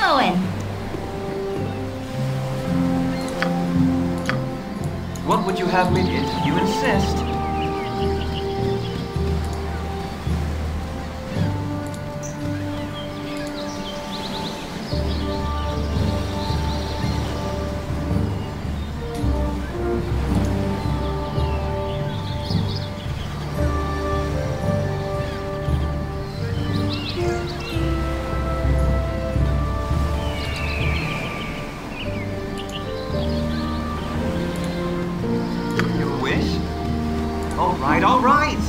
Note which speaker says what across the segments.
Speaker 1: going.
Speaker 2: What would you have me do? If you insist. All right.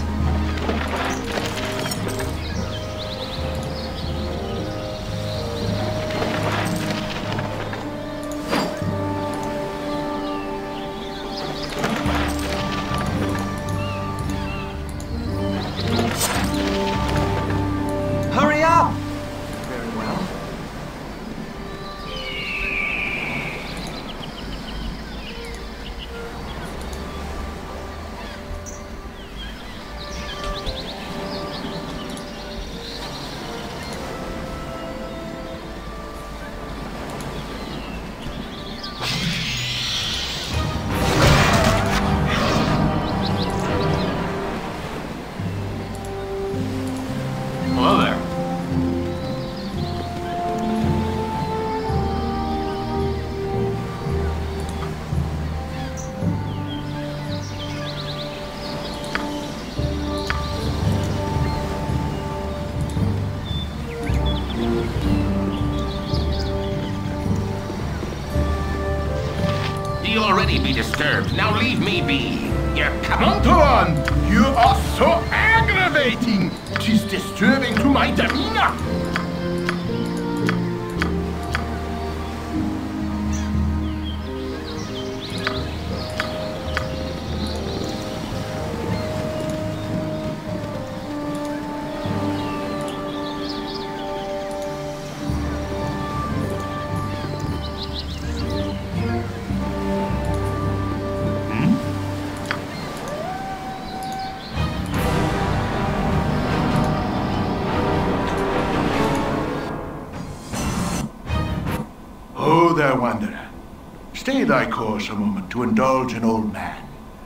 Speaker 2: Hurry up! Very well.
Speaker 3: Hello there.
Speaker 4: You'll already be disturbed. Now leave me be. You're coming.
Speaker 5: Anton, you are so aggravating. It is disturbing to my demeanor. Oh, there, wanderer. Stay thy course a moment to indulge an old man.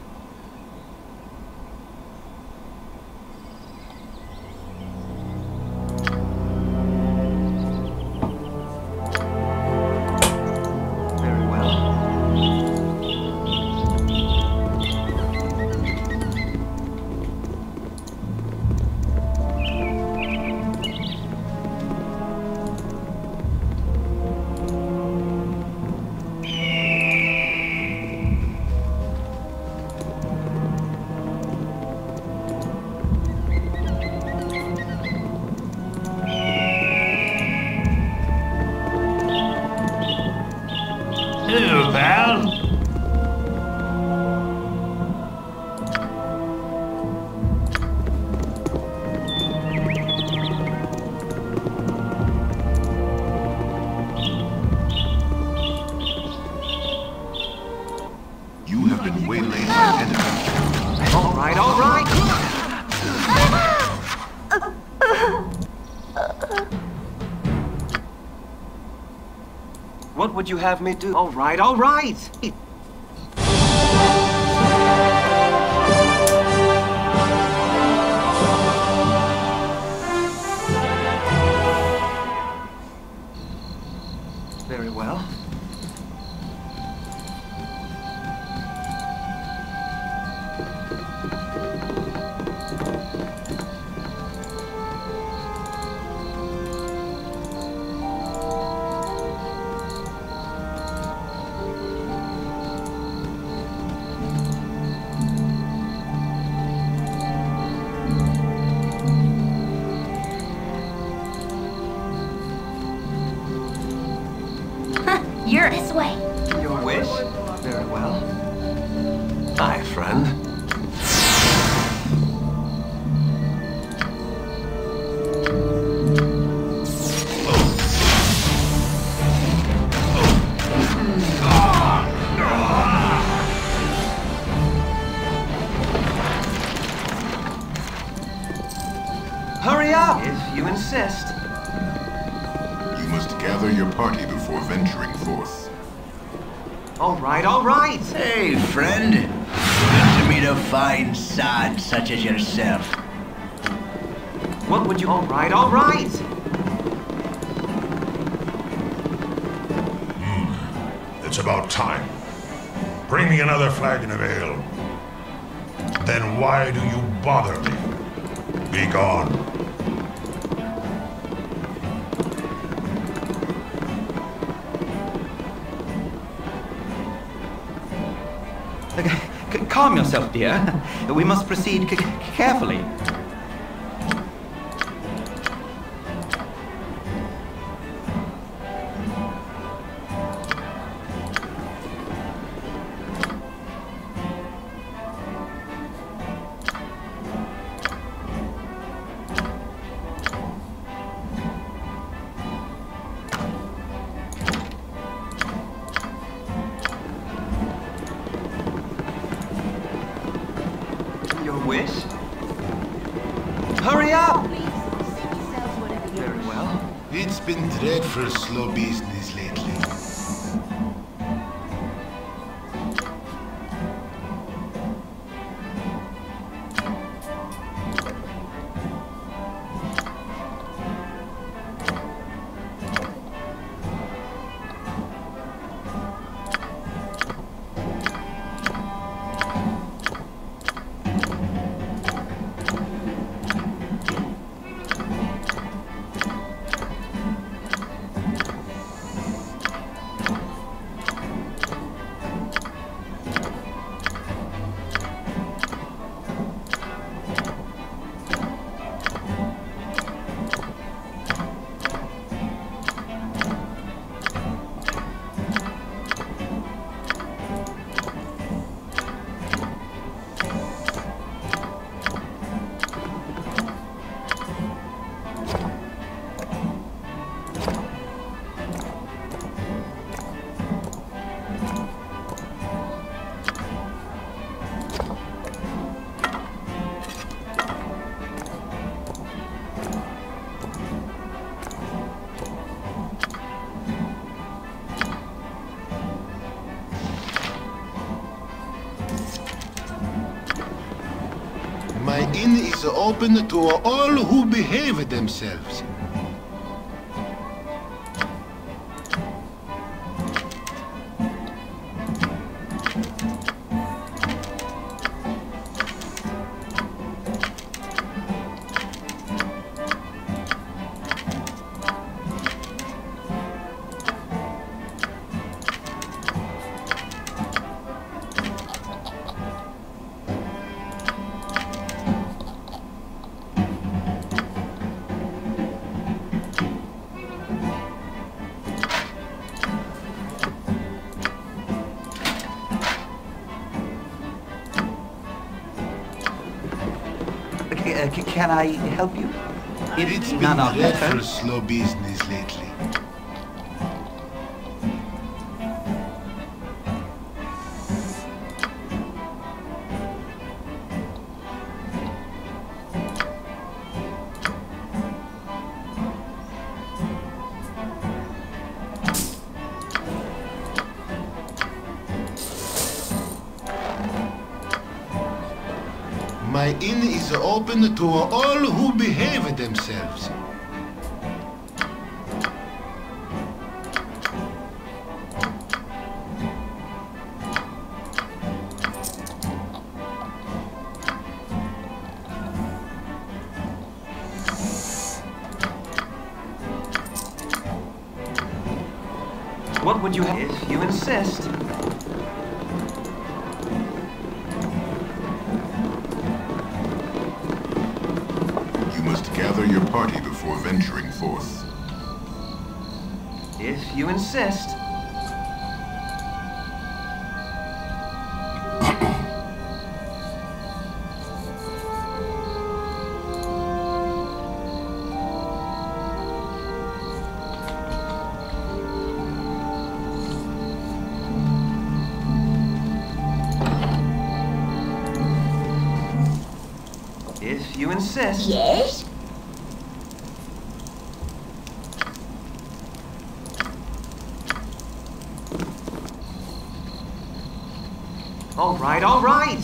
Speaker 2: Very well.
Speaker 4: Hello, pal.
Speaker 5: You have been waylaid by enemies.
Speaker 2: All right, all right. What would you have me do? All right, all right. Very well.
Speaker 1: You're this way.
Speaker 2: Your wish? Very well. Hi, friend. Hurry up, if you insist.
Speaker 5: You
Speaker 1: must gather your party before venturing forth.
Speaker 2: All right, all right.
Speaker 6: Hey, friend. Good to meet a fine sod such as yourself.
Speaker 2: What would you... All right, all right.
Speaker 5: It's about time. Bring me another flagon of ale. Then why do you bother me? Be gone.
Speaker 7: Calm yourself, dear. We must proceed carefully.
Speaker 2: Wish? Hurry up! Very well.
Speaker 1: It's been dreadful slow business lately. My inn is open to all who behave themselves.
Speaker 7: Can I help you?
Speaker 1: It's been
Speaker 7: none of your
Speaker 1: dreadful
Speaker 7: turn.
Speaker 1: slow business lately. My inn is open to all who behave themselves.
Speaker 2: What would you have if you insist?
Speaker 1: You must gather your party before venturing forth.
Speaker 2: If you insist. If you insist.
Speaker 8: Yes?
Speaker 2: All right, all right.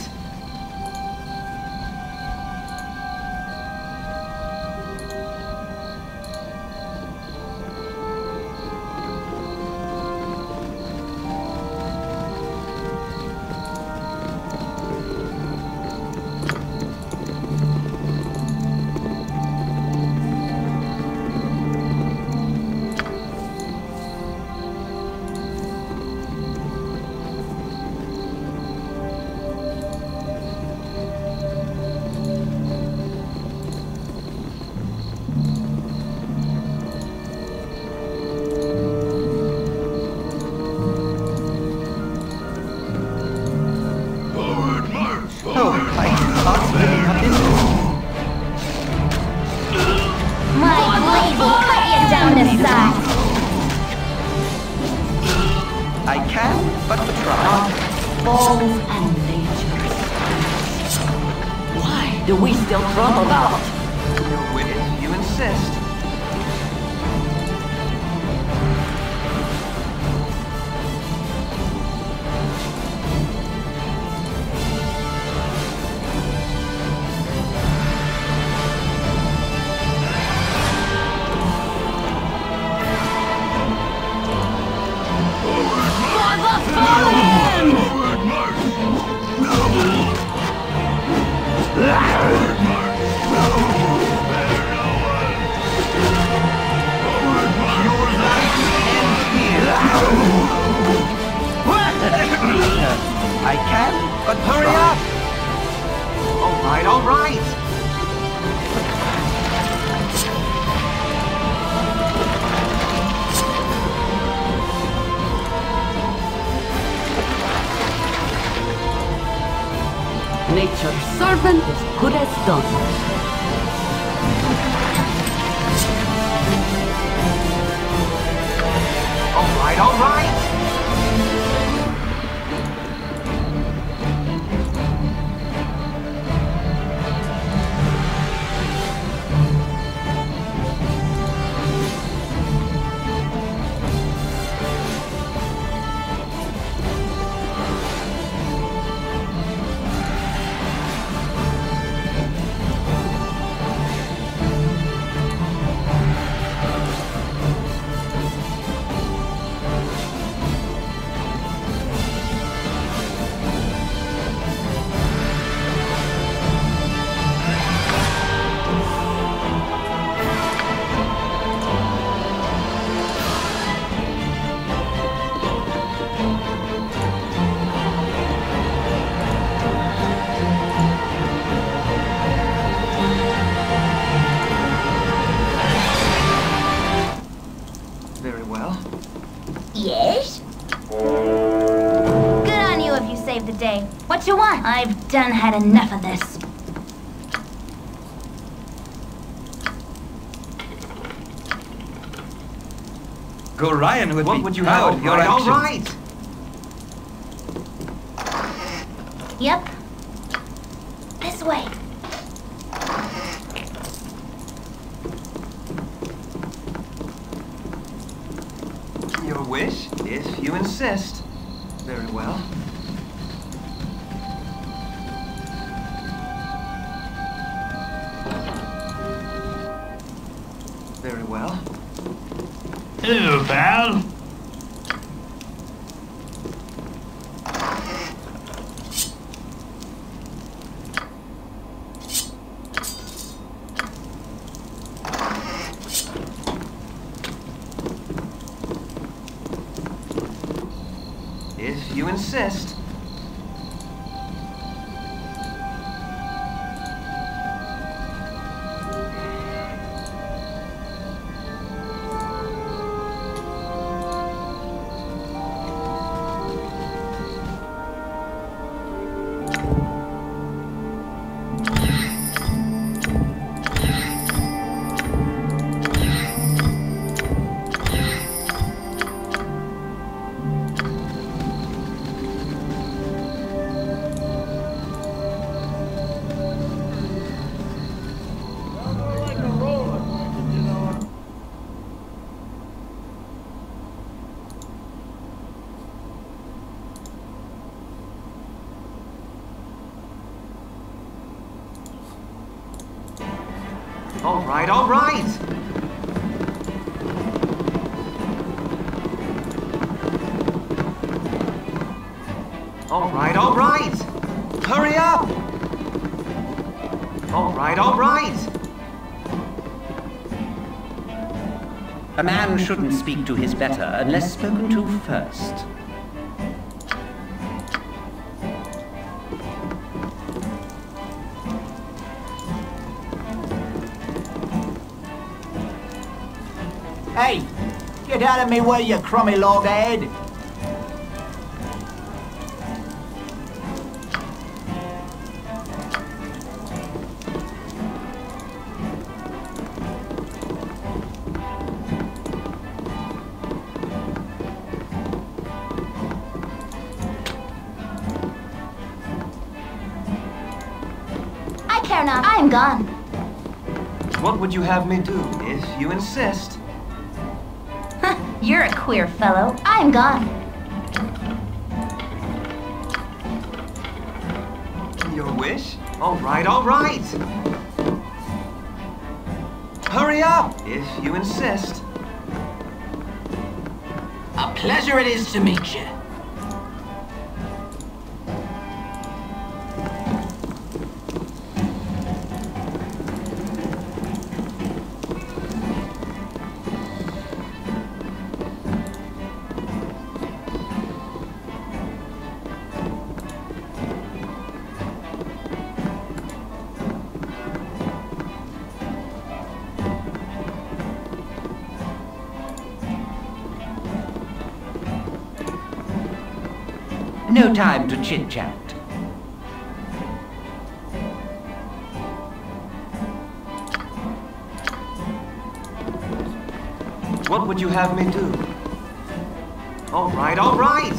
Speaker 7: Oh, I can't really have this.
Speaker 8: My blade will cut you down to size.
Speaker 7: I can, but try.
Speaker 9: Balls and nature. Why do we still trouble about?
Speaker 2: Your wish, you insist.
Speaker 7: I can, but hurry up!
Speaker 2: All right, all right.
Speaker 9: Nature's servant is good as done.
Speaker 2: All right, all right. Very well.
Speaker 8: Yes? Good on you if you saved the day. What you want? I've done had enough of this.
Speaker 7: Gorion would
Speaker 2: What
Speaker 7: be
Speaker 2: would you
Speaker 7: proud
Speaker 2: have?
Speaker 7: of your
Speaker 2: All
Speaker 7: actions.
Speaker 2: right.
Speaker 8: Yep. This way.
Speaker 2: Your wish, if you insist. Very well. Very well.
Speaker 3: Hello, pal.
Speaker 2: If you insist. All right, all right. All right, all right. Hurry up. All right, all right.
Speaker 7: A man shouldn't speak to his better unless spoken to first.
Speaker 6: Hey, get out of me way, you crummy loghead!
Speaker 8: I care not. I am gone.
Speaker 2: What would you have me do if you insist?
Speaker 8: You're a queer fellow. I am gone.
Speaker 2: Your wish? All right, all right. Hurry up, if you insist.
Speaker 6: A pleasure it is to meet you.
Speaker 7: No time to chit-chat.
Speaker 2: What would you have me do? All right, all right.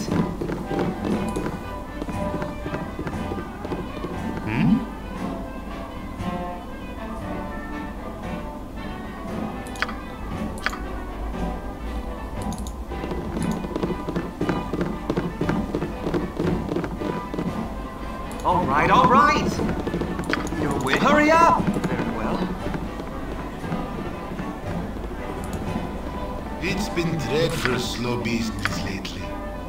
Speaker 2: All right, all right. Your wish. Hurry up. Very well.
Speaker 1: It's been dreadful slow business lately.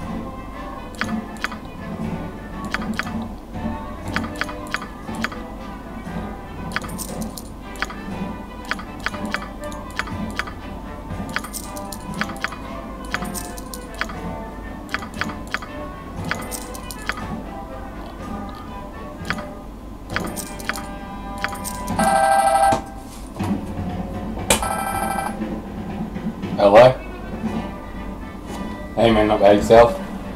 Speaker 10: Hello? Hey man, not bad yourself?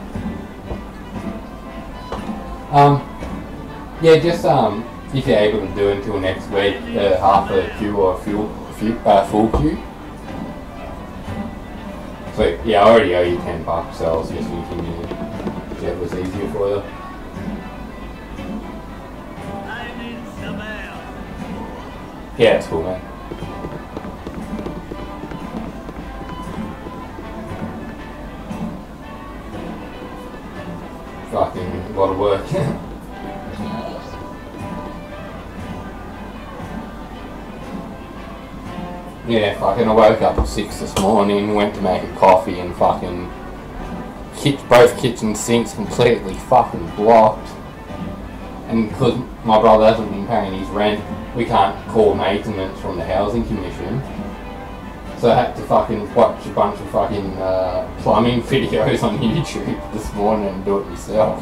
Speaker 10: Yeah, just if you're able to do until next week, half a queue or full queue. So yeah, I already owe you $10, so I was just thinking if it was easier for you. Yeah, it's cool, man. Fucking a lot of work. Yeah, fucking I woke up at 6 this morning, went to make a coffee and fucking both kitchen sinks completely fucking blocked. And because my brother hasn't been paying his rent, we can't call maintenance from the housing commission. So I had to fucking watch a bunch of fucking plumbing videos on YouTube this morning and do it myself.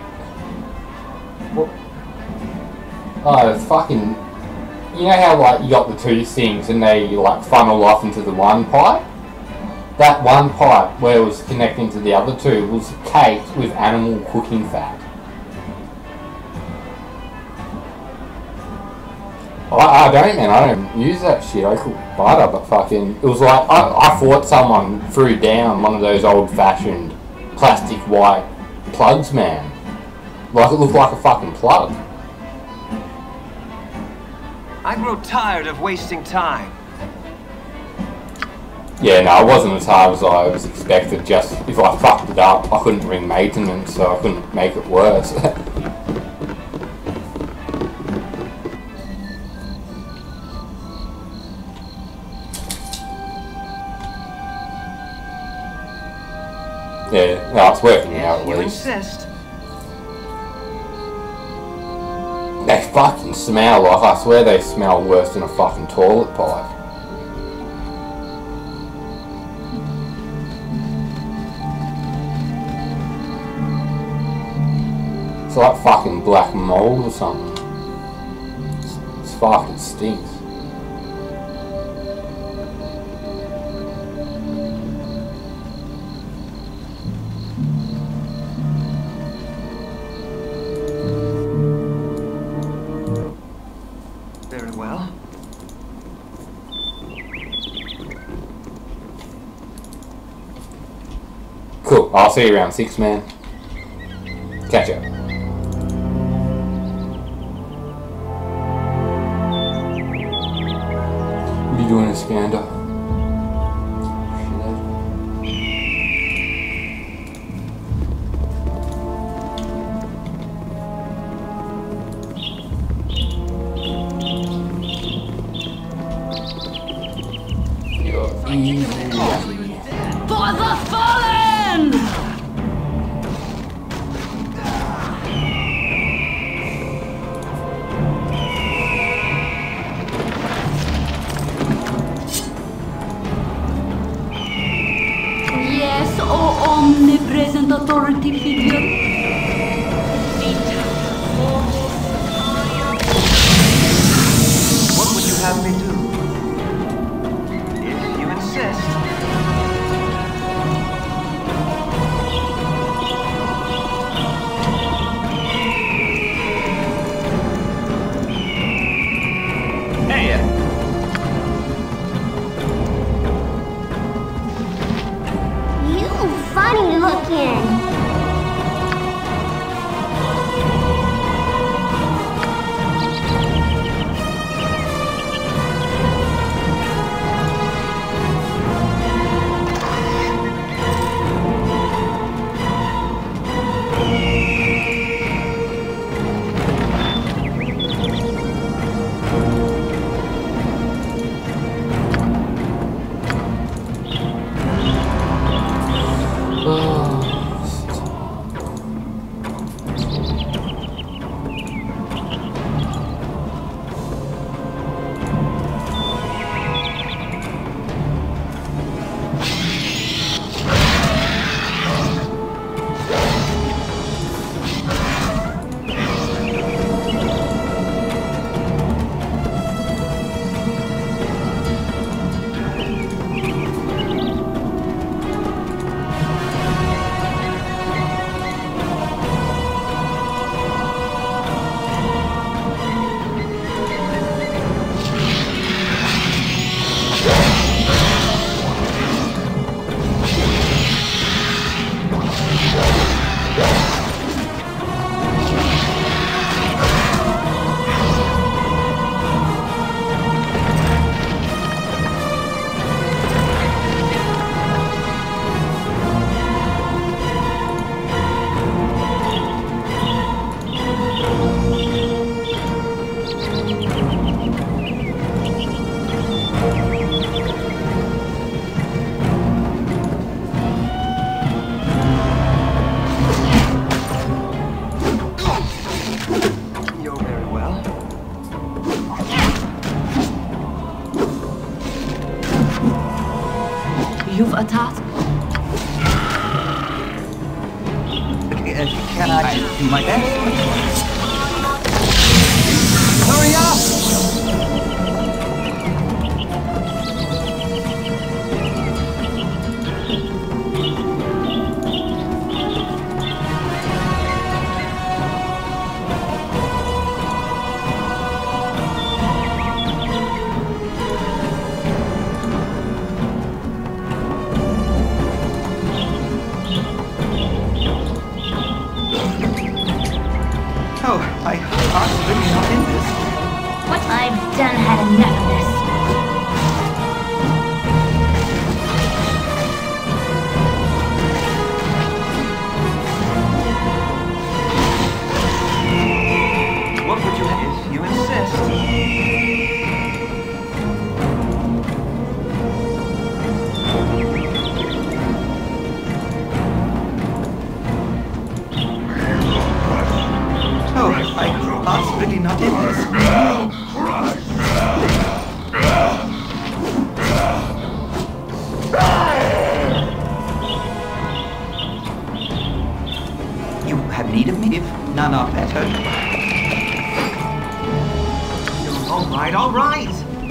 Speaker 10: Oh, it's fucking... You know how like you got the two sinks and they like funnel off into the one pipe? That one pipe where it was connecting to the other two was caked with animal cooking fat. I don't, man. I don't use that shit. I cook butter, but fucking... It was like... I thought someone threw down one of those old-fashioned plastic white plugs, man. Like, it looked like a fucking plug.
Speaker 2: I grow tired of wasting time.
Speaker 10: Yeah, no, it wasn't as hard as I was expected. Just, if I fucked it up, I couldn't ring maintenance, so I couldn't make it worse. Yeah, no, it's working out at
Speaker 2: You
Speaker 10: least.
Speaker 2: insist.
Speaker 10: They fucking smell like, I swear they smell worse than a fucking toilet pipe. It's like fucking black mold or something. It's fucking stinks.
Speaker 2: Very well.
Speaker 10: Cool, I'll see you around 6, man. Catch up. What are you doing, Iskander?
Speaker 9: For the fallen! Yes, oh omnipresent authority figure.
Speaker 2: What would you have me do? If you insist.
Speaker 3: Hey,
Speaker 8: You funny looking.
Speaker 2: You're very well.
Speaker 9: You've a task.
Speaker 2: Can I do my best? Hurry up! All right, all right.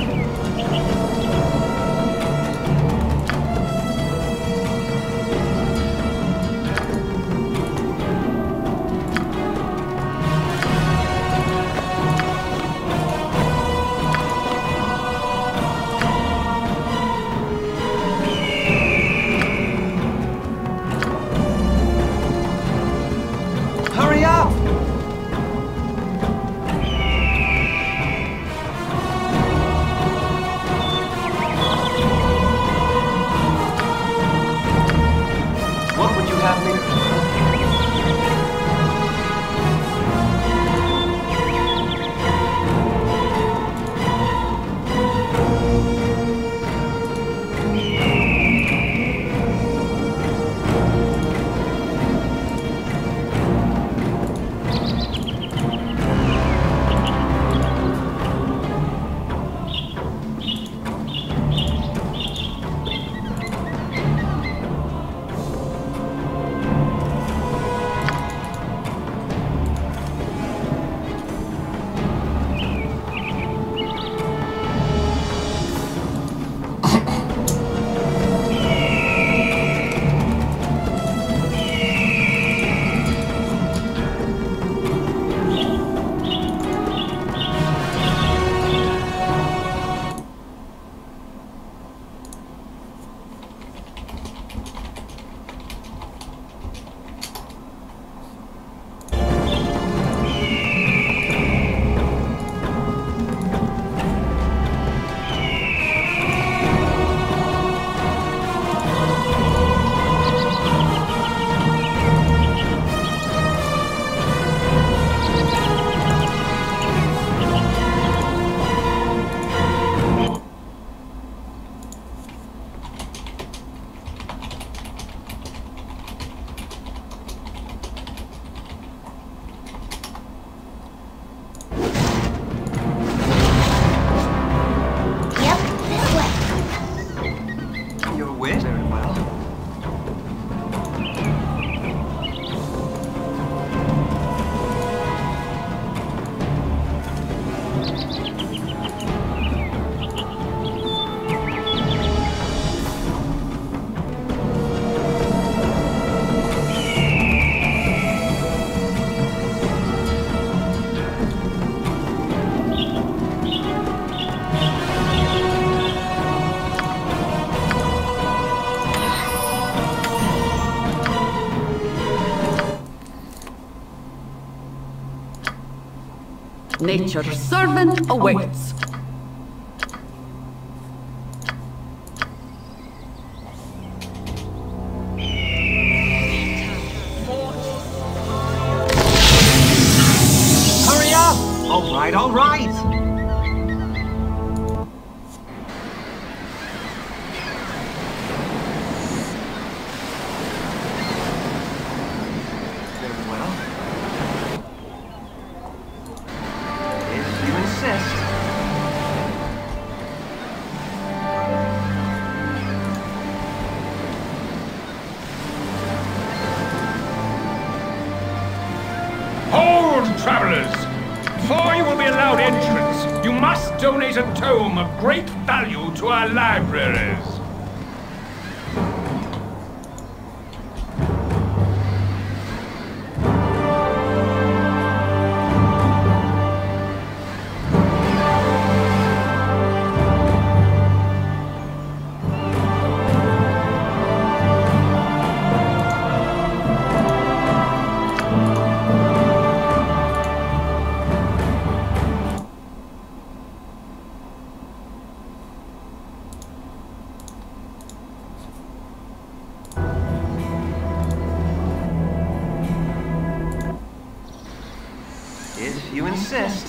Speaker 2: Hurry up! What would you have me do?
Speaker 8: Yep, this way.
Speaker 2: Your wish? Very well.
Speaker 9: Nature's servant awaits.
Speaker 2: Hurry up! All right, all right. Very well. If you insist.
Speaker 3: Hold, travelers! Before you will be allowed entrance, you must donate a tome of great value to our libraries.
Speaker 2: If you insist.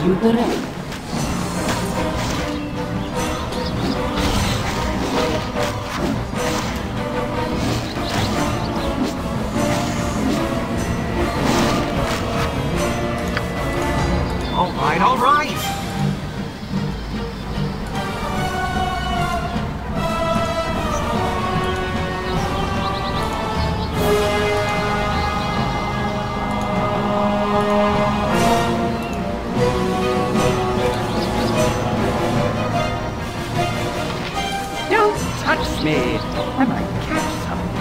Speaker 9: to the right.
Speaker 2: All right, all right.
Speaker 7: Don't touch me! I might catch something.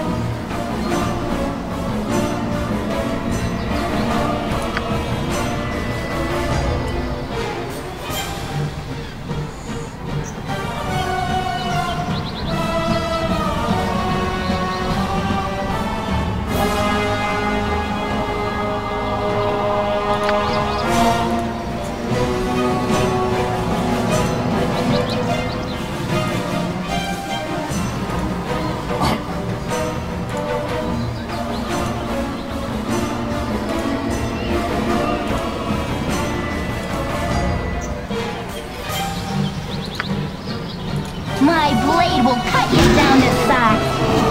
Speaker 8: My blade will cut you down to size.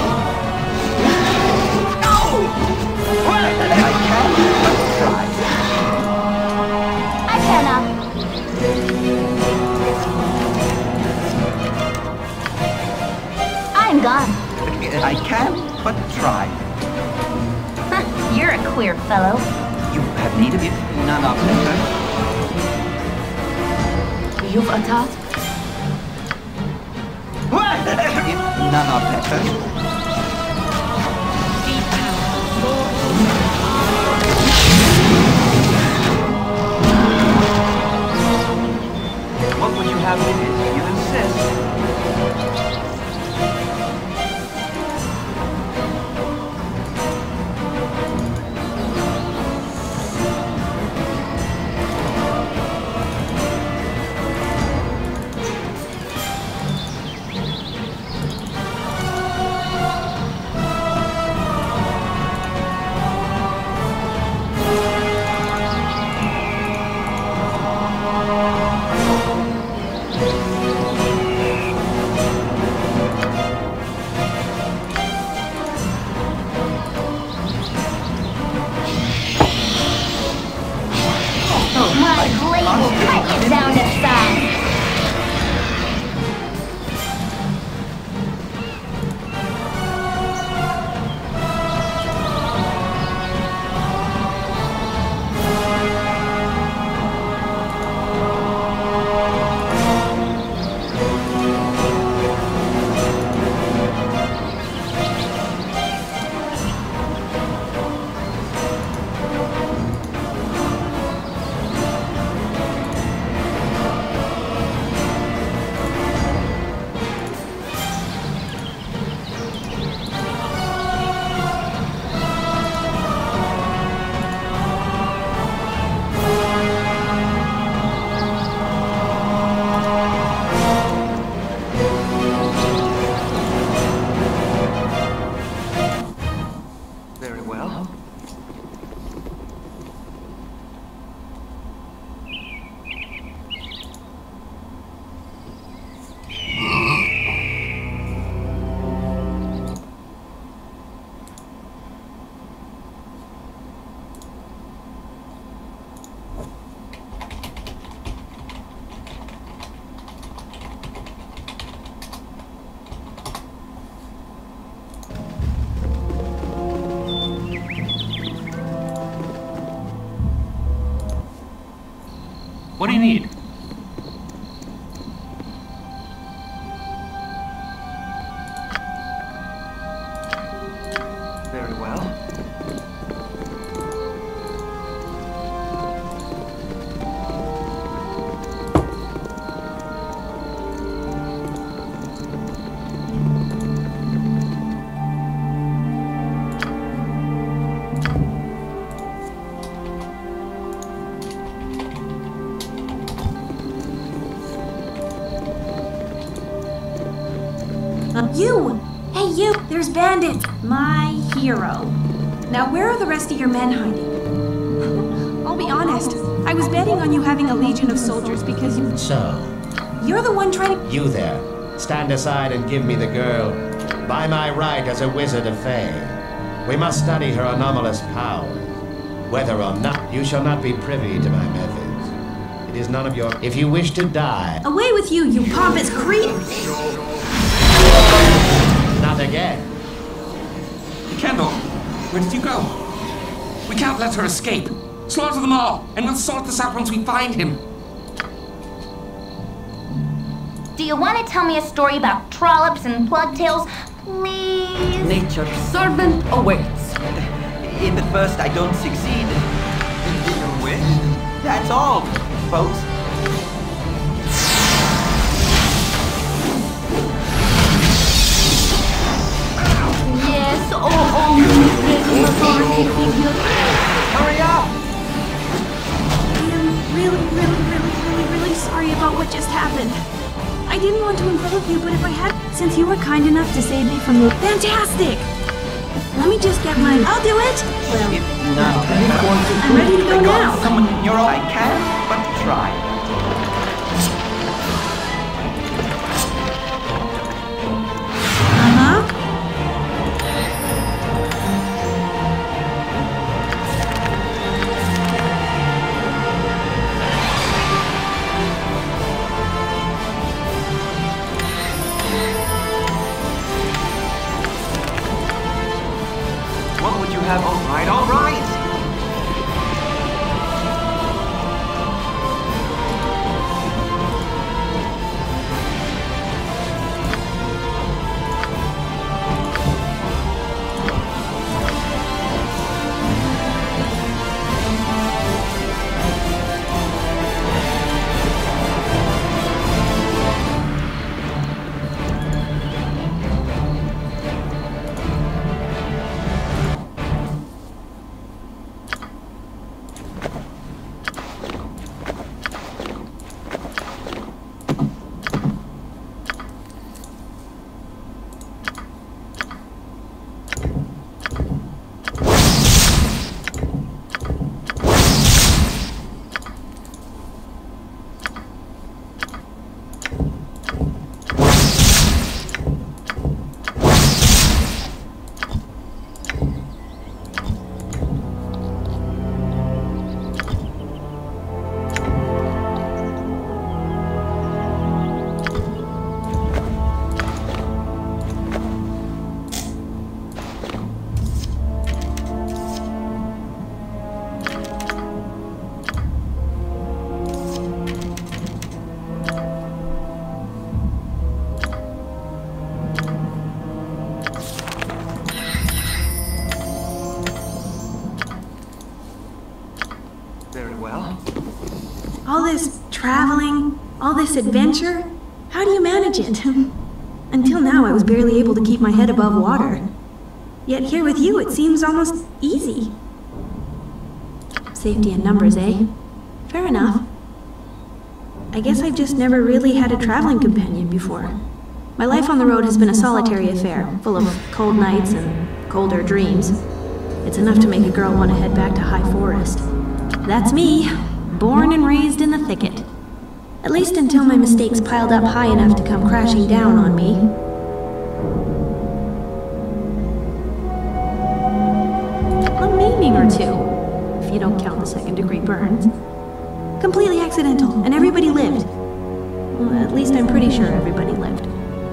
Speaker 8: I cannot. I'm gone.
Speaker 7: I can but try.
Speaker 8: You're a queer fellow.
Speaker 7: You have need of it, none of better.
Speaker 9: You've a task?
Speaker 7: If none of better.
Speaker 2: What would you have with it? You insist.
Speaker 8: My blade will cut you down to size.
Speaker 2: Very well.
Speaker 3: What do you need?
Speaker 2: Very well.
Speaker 11: You! Hey, you! There's bandits! My hero. Now, where are the rest of your men hiding? I'll be honest, I I was betting on you having a legion of soldiers because you...
Speaker 12: So,
Speaker 11: You're the one trying to...
Speaker 12: you there, stand aside and give me the girl. By my right as a wizard of Fae, we must study her anomalous powers. Whether or not, you shall not be privy to my methods. It is none of your... If you wish to die...
Speaker 11: Away with you, you pompous creep!
Speaker 12: Not again.
Speaker 4: Kendall, where did you go? We can't let her escape. Slaughter them all, and we'll sort this out once we find him.
Speaker 8: Do you want to tell me a story about trollops and plugtails, please?
Speaker 9: Nature's servant awaits.
Speaker 2: In the first, I don't succeed. In your wish? That's all, folks.
Speaker 8: Yes, oh, present authority figure.
Speaker 2: Hurry up!
Speaker 11: I am really sorry about what just happened. I didn't want to involve you, but if I had... Since you were kind enough to save me from the... Fantastic! Let me just get mine. I'll do it! Well,
Speaker 2: No.
Speaker 11: I'm ready to go now.
Speaker 2: Come on, you're all... I can, but try.
Speaker 11: Uh-huh.
Speaker 2: What would you have? All right, all right. Very well.
Speaker 11: All this traveling, all this adventure, how do you manage it? Until now, I was barely able to keep my head above water. Yet here with you, it seems almost easy. Safety in numbers, eh? Fair enough. I guess I've just never really had a traveling companion before. My life on the road has been a solitary affair, full of cold nights and colder dreams. It's enough to make a girl want to head back to High Forest. That's me, born and raised in the thicket. At least until my mistakes piled up high enough to come crashing down on me. A maiming or two, if you don't count the second-degree burns. Completely accidental, and everybody lived. Well, at least I'm pretty sure everybody lived.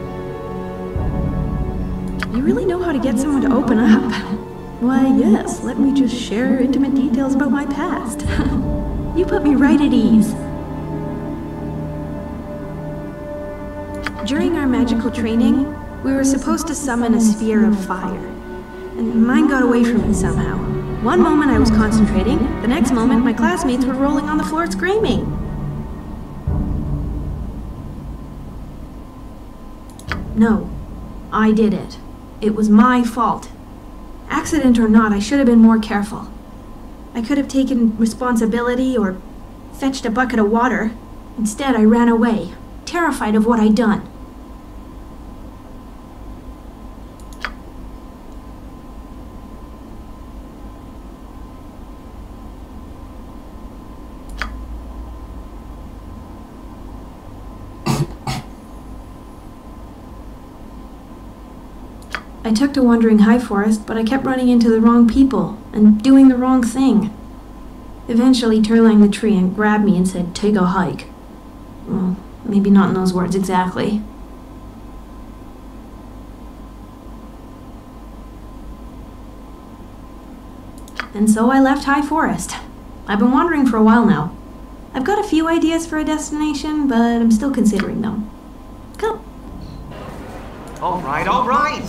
Speaker 11: You really know how to get someone to open up. Why, yes, let me just share intimate details about my past. You put me right at ease. During our magical training, we were supposed to summon a sphere of fire. And mine got away from me somehow. One moment I was concentrating, the next moment my classmates were rolling on the floor screaming. No, I did it. It was my fault. Accident or not, I should have been more careful. I could have taken responsibility or fetched a bucket of water. Instead, I ran away, terrified of what I'd done. I took to wandering high forest, but I kept running into the wrong people and doing the wrong thing. Eventually, Turlang the tree grabbed me and said, "Take a hike." Well, maybe not in those words exactly. And so I left High Forest. I've been wandering for a while now. I've got a few ideas for a destination, but I'm still considering them. Come.
Speaker 2: All right, all right.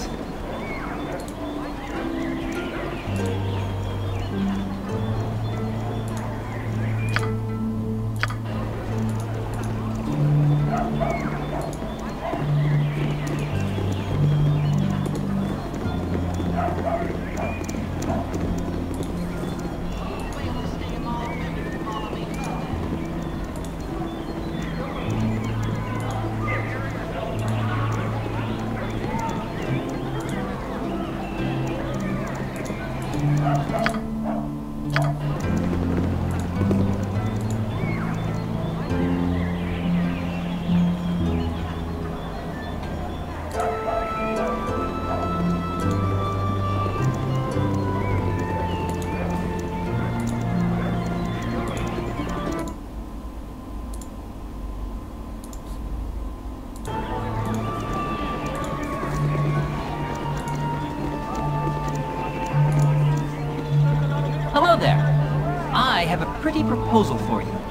Speaker 7: Hello there. I have a pretty proposal for you.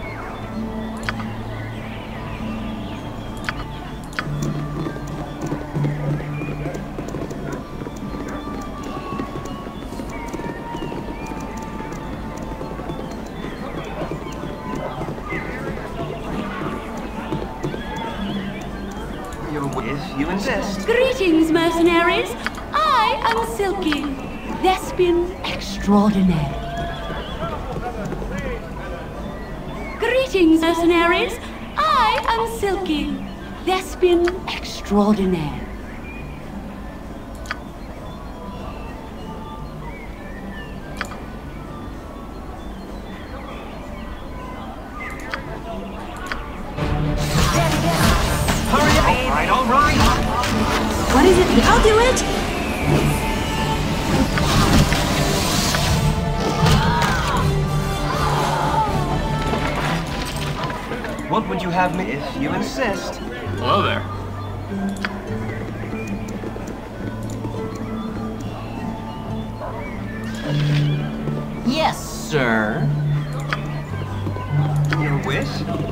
Speaker 2: If you insist.
Speaker 9: Greetings, mercenaries. I am Silky, Thespian extraordinaire. Greetings, mercenaries. I am Silky, Thespian extraordinaire.
Speaker 2: All right.
Speaker 11: What is it? I'll do it!
Speaker 2: What would you have me if you insist?
Speaker 3: Hello there.
Speaker 7: Yes, sir.
Speaker 2: Your wish?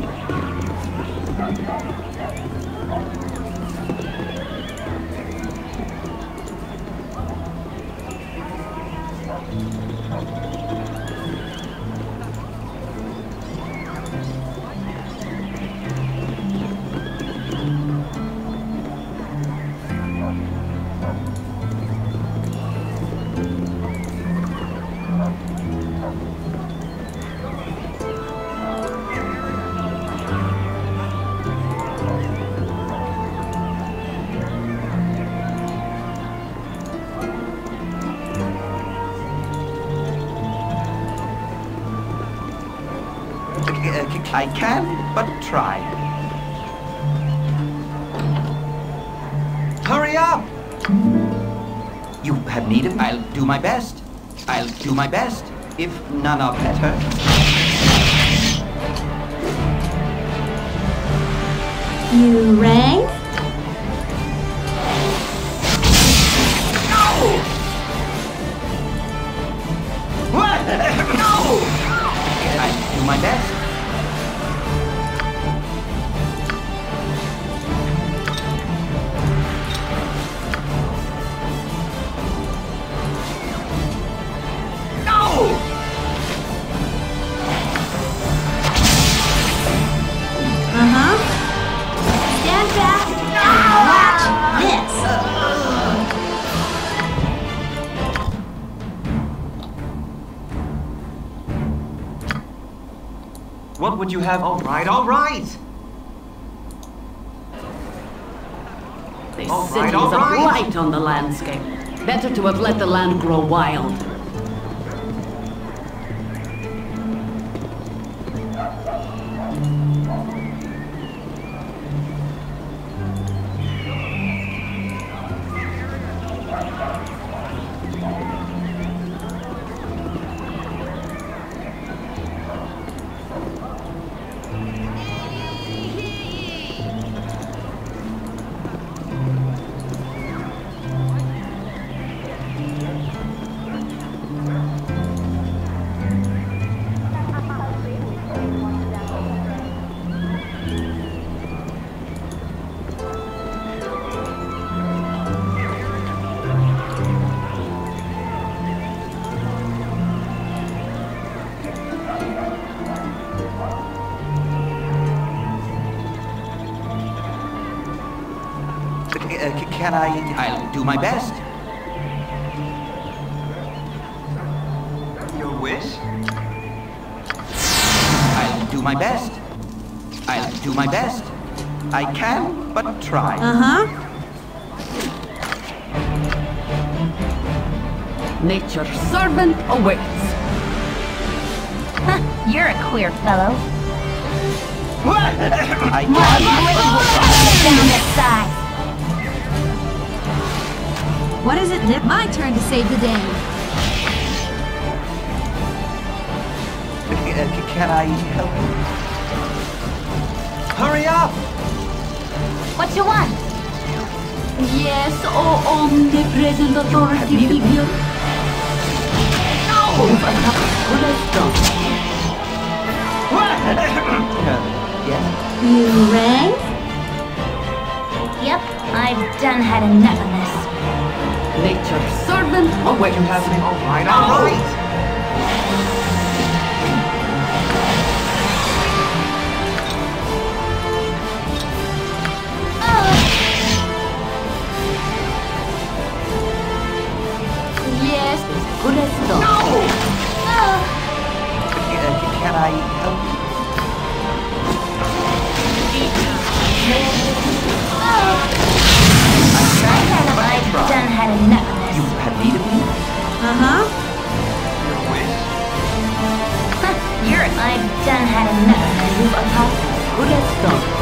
Speaker 2: I can, but try. Hurry up! You have need of... I'll do my best. I'll do my best, if none are better.
Speaker 11: You rang?
Speaker 2: No! What? No! I'll do my best.
Speaker 11: Stand back and watch this!
Speaker 2: What would you have? All right.
Speaker 9: This
Speaker 2: All
Speaker 9: city
Speaker 2: right,
Speaker 9: is
Speaker 2: all
Speaker 9: a
Speaker 2: right.
Speaker 9: blight on the landscape. Better to have let the land grow wild.
Speaker 2: Can I? I'll do my best. Your wish? I'll do my best. I'll do my best. I can but try.
Speaker 9: Nature's servant awaits.
Speaker 8: You're a queer fellow.
Speaker 2: I
Speaker 8: Down this side.
Speaker 11: What is it, Nip?
Speaker 13: My turn to save the day.
Speaker 2: Can I help you? Hurry up!
Speaker 8: What you want?
Speaker 13: Yes, oh omnipresent authority figure.
Speaker 2: Yes?
Speaker 13: You rang?
Speaker 8: Yep, I've done had enough of this.
Speaker 9: Nature's servant awaits.
Speaker 2: You have me all right, all right.
Speaker 13: Yes, as good as done.
Speaker 2: No! Can I help you?
Speaker 8: I've done had enough of this.
Speaker 2: You have need of me? Your wish?
Speaker 8: I've done had enough of this.
Speaker 9: Move attack as good as done.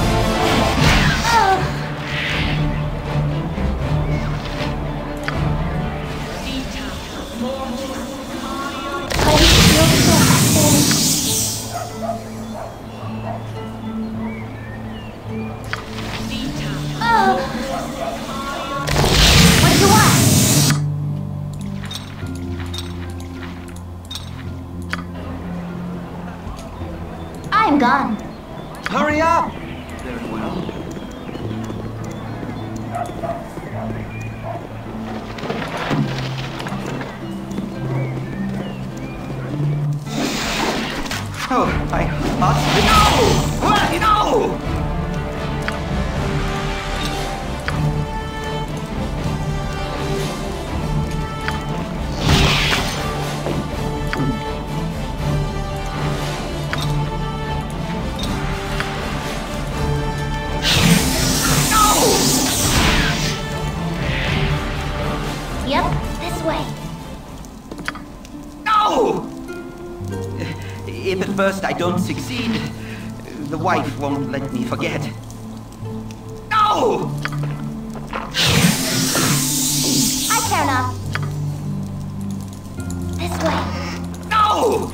Speaker 8: What do you want? I'm gone.
Speaker 2: Hurry up! Very well. Oh, I must be. No! What? No!
Speaker 8: Yep, this way.
Speaker 2: No! If at first I don't succeed, the wife won't let me forget. No!
Speaker 8: I care not. This way.
Speaker 2: No!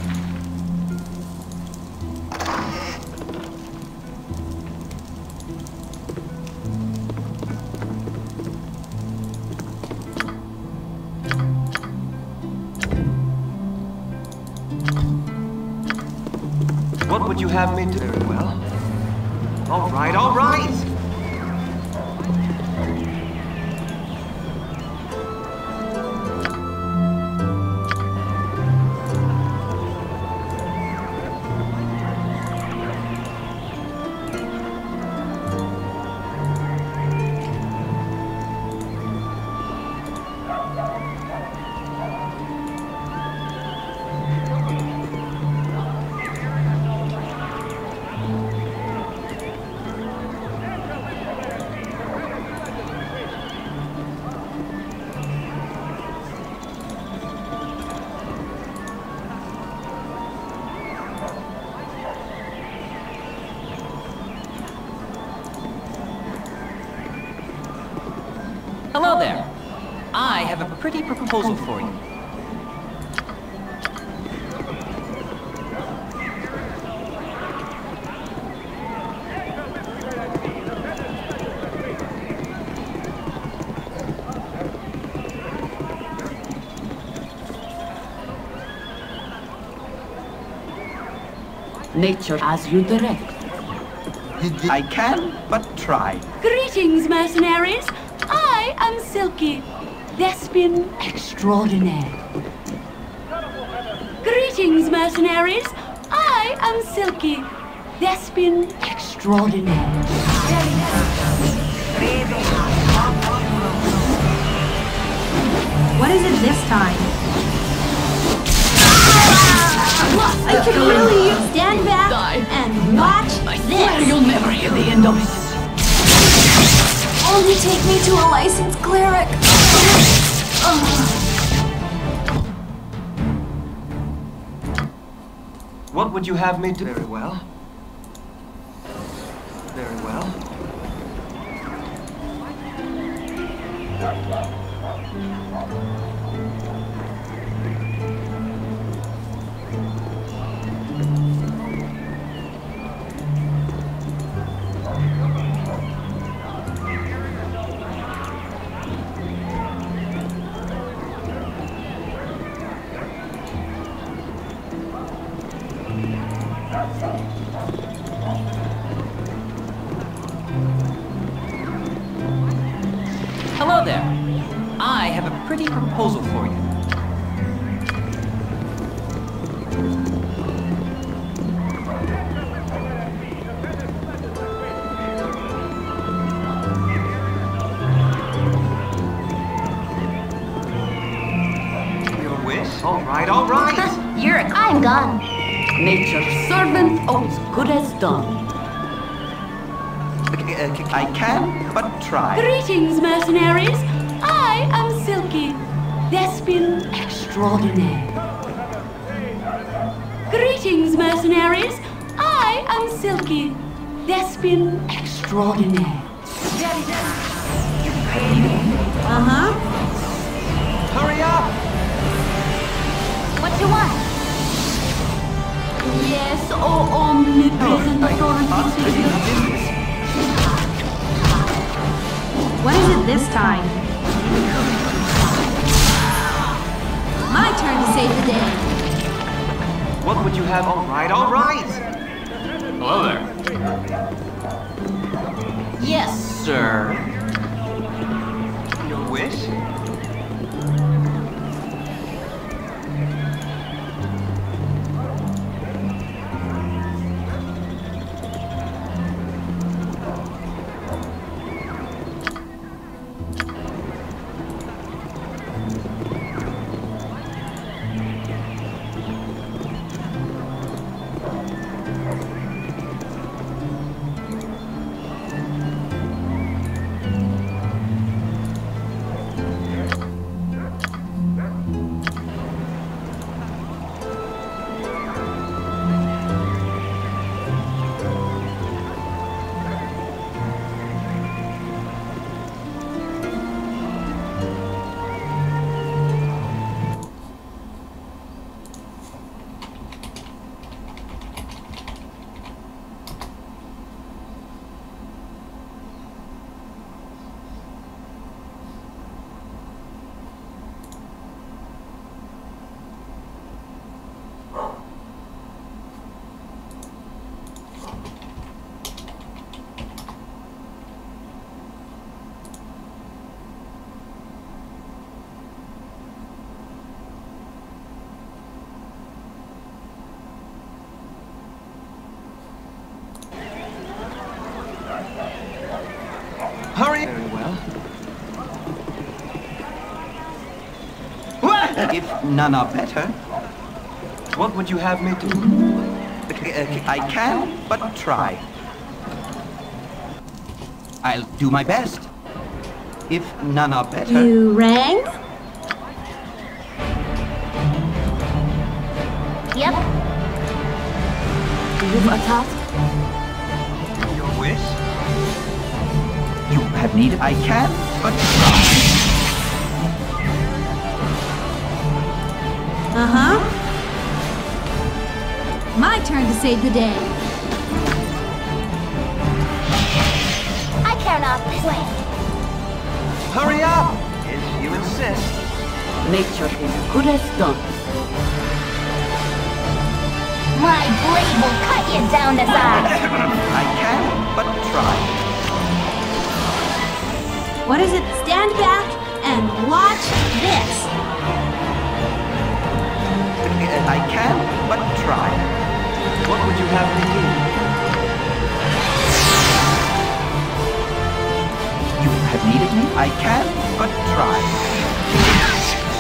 Speaker 2: What would you have me do? Very well. All right, all right!
Speaker 7: Hello there. I have a pretty proposal for you. Nature as you direct.
Speaker 2: I can but try.
Speaker 13: Greetings, mercenaries. I am Silky, Thespian extraordinaire. Greetings, mercenaries. I am Silky, Thespian extraordinaire.
Speaker 11: What is it this time? I can really stand back and watch this.
Speaker 9: You'll never hear the end of it.
Speaker 11: Only take me to a licensed cleric.
Speaker 2: What would you have me do? Very well. Very well.
Speaker 7: Hello there. I have a pretty proposal for you.
Speaker 2: Your wish? All right, all right.
Speaker 8: I'm gone.
Speaker 9: Nature's servant, as good as done.
Speaker 2: I can, but try.
Speaker 13: Greetings, mercenaries. I am Silky, Thespian extraordinaire. Greetings, mercenaries. I am Silky, Thespian extraordinaire.
Speaker 11: Uh-huh.
Speaker 2: Hurry up!
Speaker 8: What you want?
Speaker 13: Yes, oh omnipresent authority.
Speaker 11: What is it this time? My turn to save the day.
Speaker 2: What would you have? All right, all right.
Speaker 3: Hello there.
Speaker 2: Yes, sir. Your wish? Hurry! Very well. If none are better, what would you have me do? I can, but try. I'll do my best. If none are better...
Speaker 11: You rang?
Speaker 8: Yep.
Speaker 9: Do you have a task?
Speaker 2: Your wish? You have need. I can, but try.
Speaker 11: Uh-huh. My turn to save the day.
Speaker 8: I care not this way.
Speaker 2: Hurry up, if you insist.
Speaker 9: Nature is good as done.
Speaker 8: My blade will cut you down to size.
Speaker 2: I can, but try.
Speaker 11: What is it? Stand back and watch this.
Speaker 2: I can, but try. What would you have me do? You have needed me? I can, but try.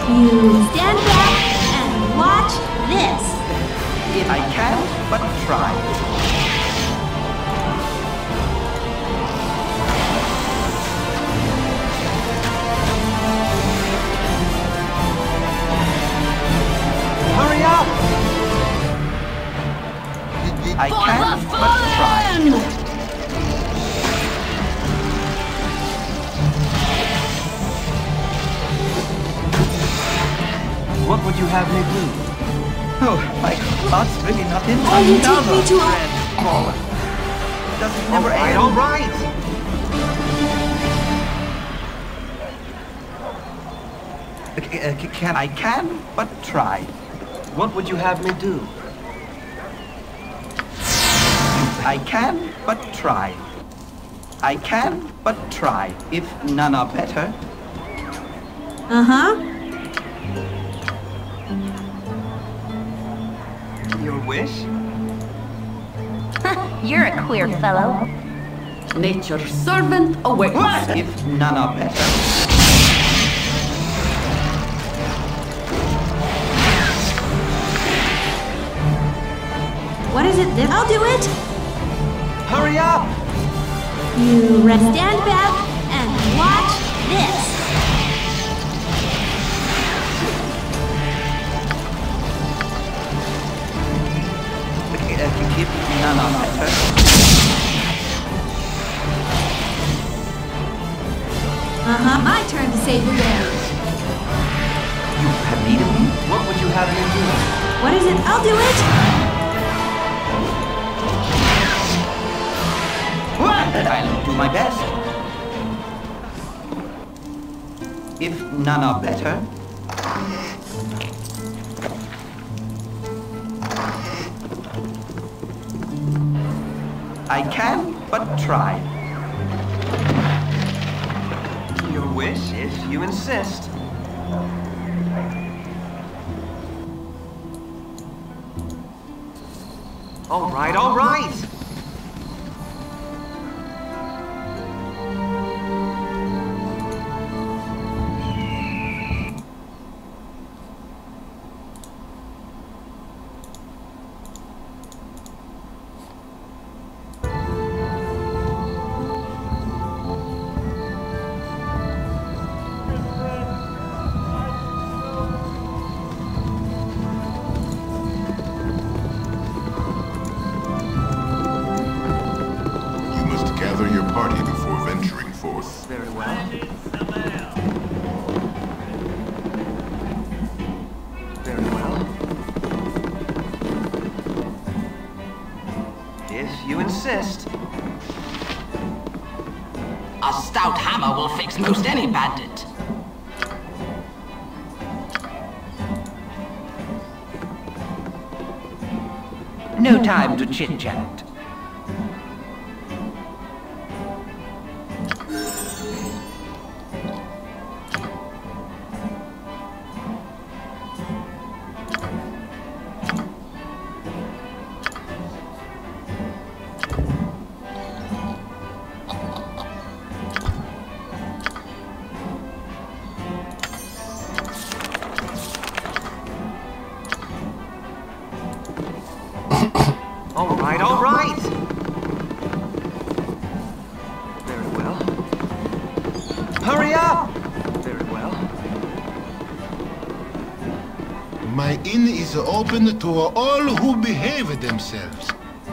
Speaker 11: You stand back and watch this.
Speaker 2: I can't but try. Hurry up! I can't but try. What would you have me do? Oh, my heart's really not in
Speaker 11: Oh, you take me to
Speaker 2: Does it never end?
Speaker 7: All right.
Speaker 2: I can but try.
Speaker 7: What would you have me do?
Speaker 2: I can but try. I can but try. If none are better.
Speaker 11: Uh-huh.
Speaker 2: Your wish?
Speaker 8: You're a queer fellow.
Speaker 9: Nature's servant awaits.
Speaker 2: If none are better.
Speaker 11: What is it this? I'll do it.
Speaker 2: Hurry up!
Speaker 11: You stand back and watch this.
Speaker 2: If none are better.
Speaker 11: Uh-huh. My turn to save the day.
Speaker 2: You have need of me?
Speaker 7: What would you have me do?
Speaker 11: What is it? I'll do it.
Speaker 2: I'll do my best. If none are better. I can but try.
Speaker 7: Your wish, if you insist. All right, all right.
Speaker 1: Gather your party before venturing forth.
Speaker 7: Very well. Very well. If you insist.
Speaker 14: A stout hammer will fix most any bandit.
Speaker 2: No time to chit-chat.
Speaker 7: All right, all right. Very well. Hurry up! Very well.
Speaker 1: My inn is open to all who behave themselves.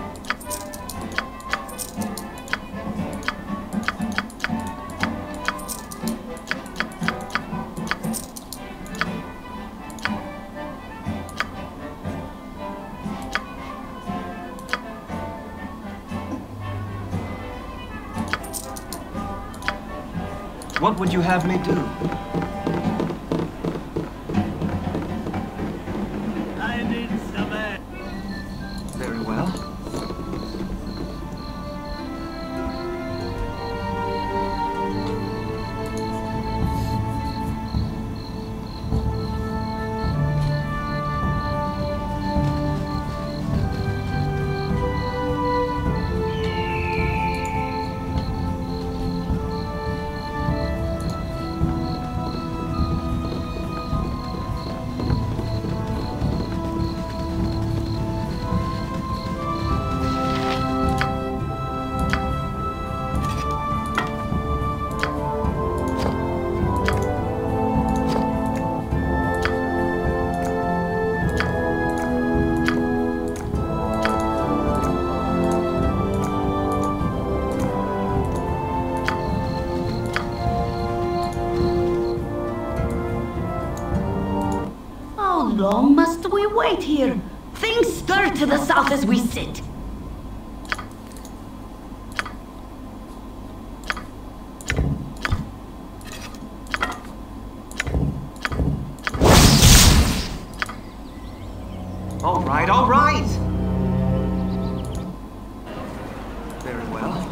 Speaker 7: What would you have me do?
Speaker 14: I need some air.
Speaker 7: Very well.
Speaker 13: How long must we wait here? Things stir to the south as we sit.
Speaker 2: All right, all right. Very well.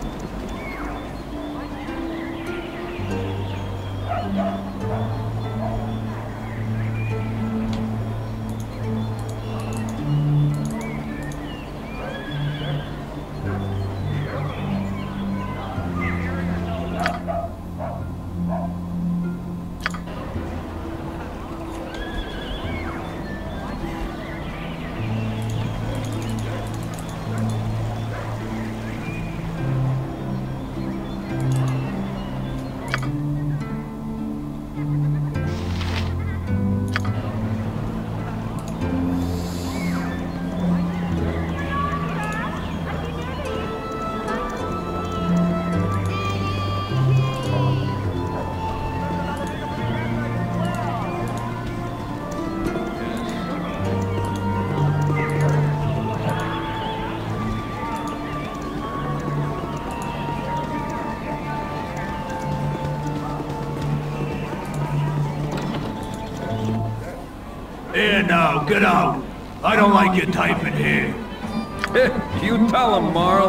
Speaker 3: Here now, get out. I don't like you typing here.
Speaker 15: You tell him, Marl.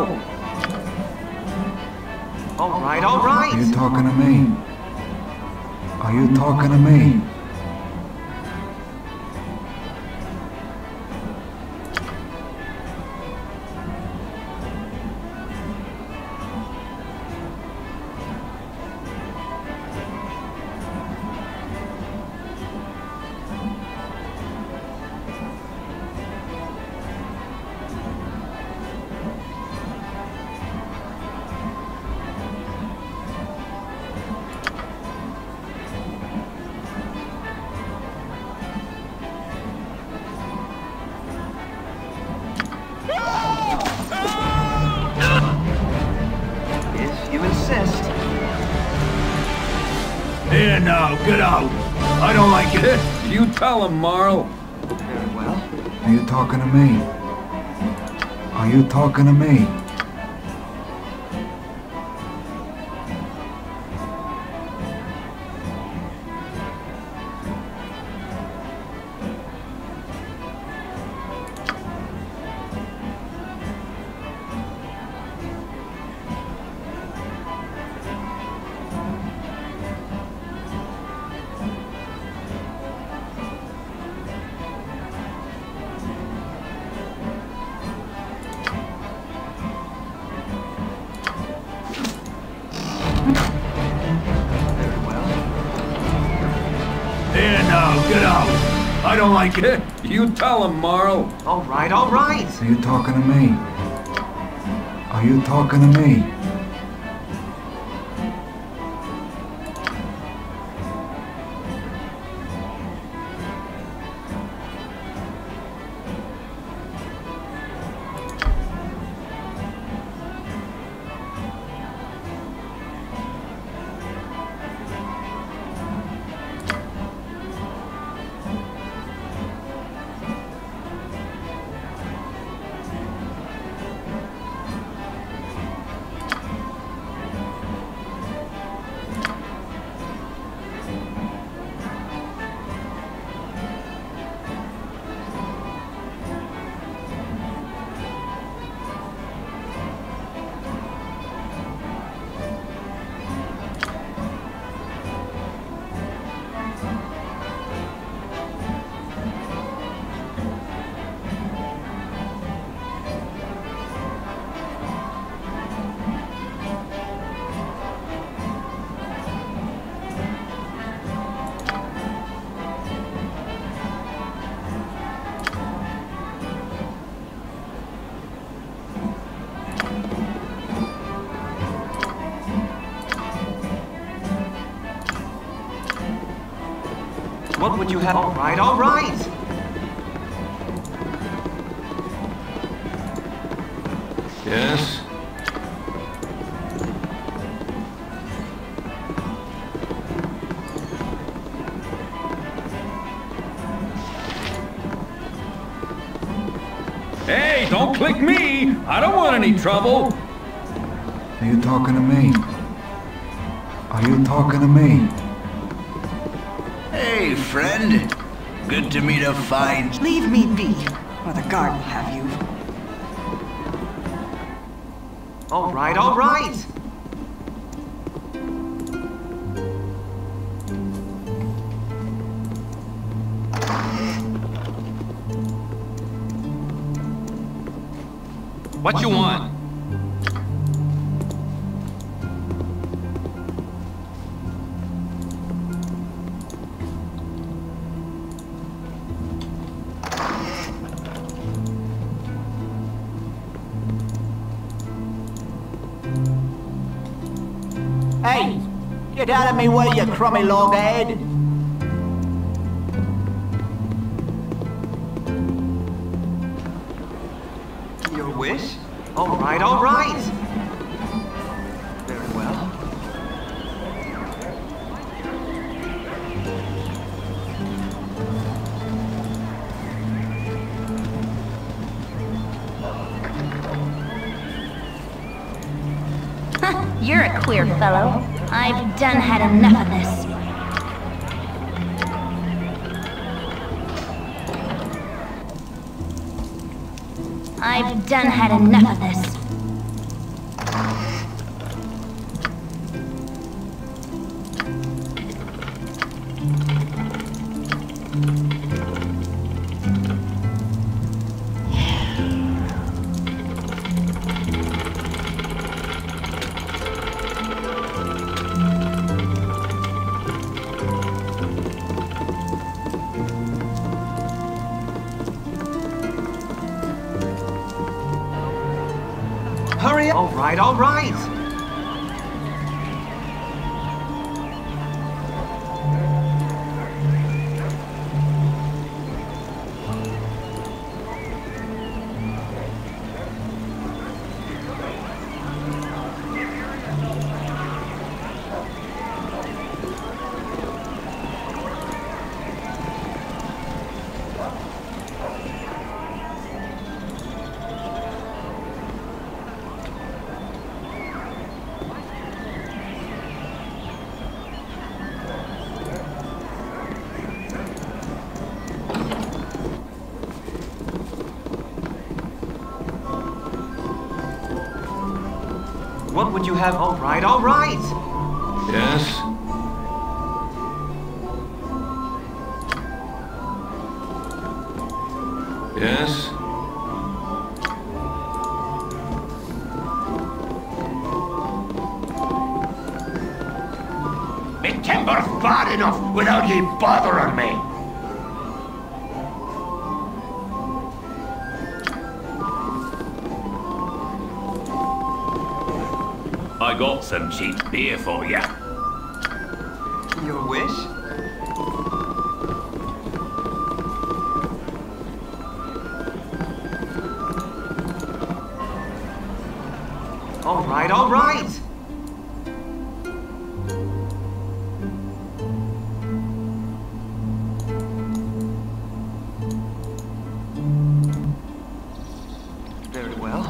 Speaker 2: All right, all right.
Speaker 16: Are you talking to me? Are you talking to me?
Speaker 2: If you insist.
Speaker 3: Here now, get out. I don't like it.
Speaker 15: You tell him, Marl.
Speaker 2: Very well.
Speaker 16: Are you talking to me? Are you talking to me?
Speaker 3: Here now, get out. I don't like it.
Speaker 15: You tell him, Marl.
Speaker 2: All right, all right.
Speaker 16: Are you talking to me? Are you talking to me?
Speaker 2: What would you have? All right, all right.
Speaker 3: Yes? Hey, don't click me! I don't want any trouble!
Speaker 16: Are you talking to me? Are you talking to me?
Speaker 6: Hey, friend. Good to meet a fine...
Speaker 17: Leave me be, or the guard will have you.
Speaker 18: All right, all right!
Speaker 3: What you want?
Speaker 2: Hey! Get out of me way, you crummy loghead!
Speaker 18: Your wish? All right, all right! Very well.
Speaker 8: You're a queer fellow. I've done had enough of this. I've done had enough of this.
Speaker 18: Hurry up! All right, all right! What would you have? All right, all right!
Speaker 3: Yes? Yes?
Speaker 1: Me timber's bad enough without ye bothering me.
Speaker 3: I got some cheap beer for ya.
Speaker 18: Your wish? All right, all right! Very well.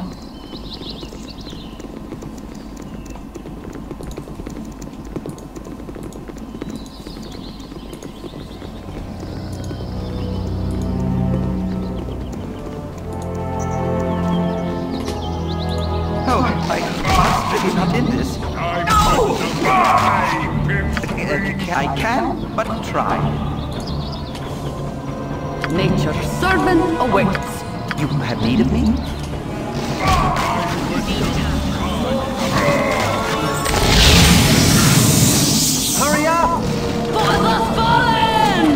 Speaker 2: He's not in this. No! I can, but try.
Speaker 9: Nature's servant awaits.
Speaker 2: You have need of me? Hurry up!
Speaker 9: For the fallen!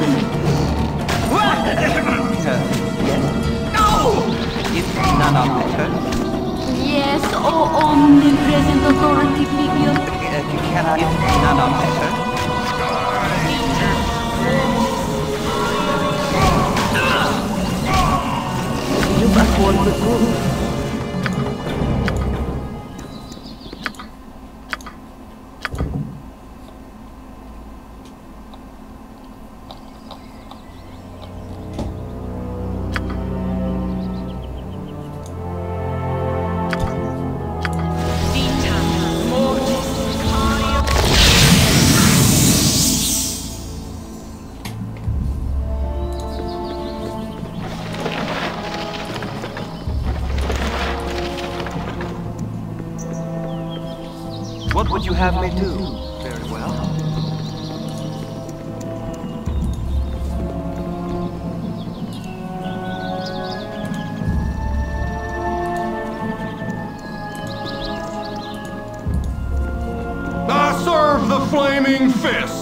Speaker 2: Yes? No! Is none of better?
Speaker 9: Yes, oh omnipresent authority figure.
Speaker 2: Can I give none of better?
Speaker 9: You afford the good.
Speaker 18: you have me do? Very well.
Speaker 3: I serve the flaming fist!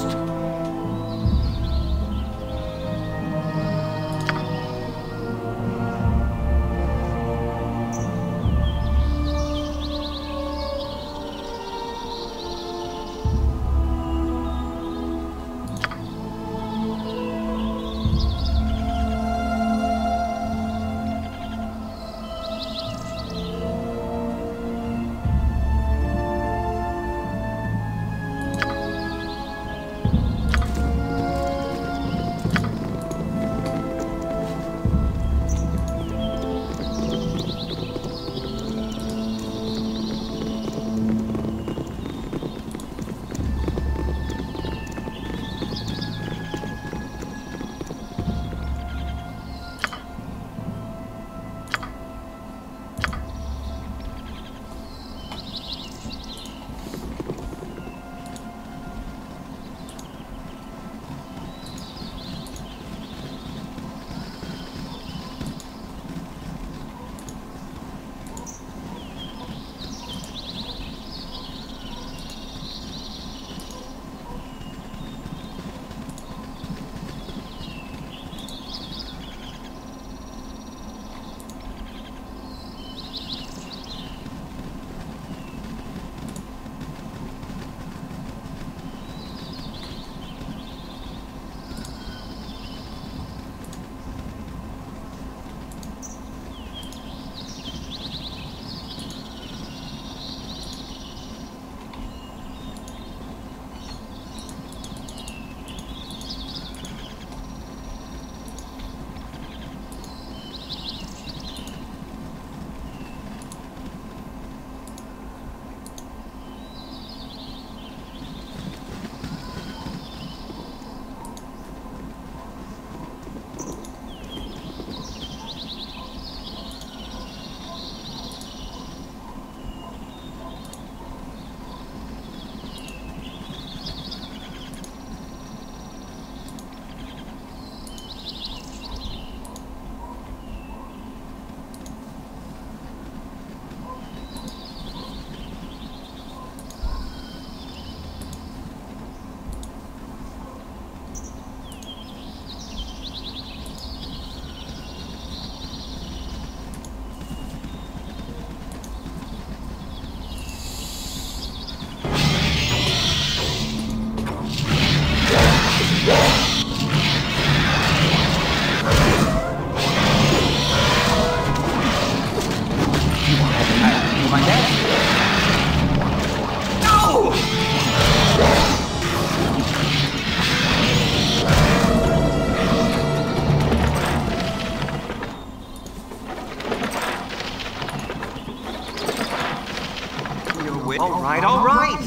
Speaker 18: All right, all right.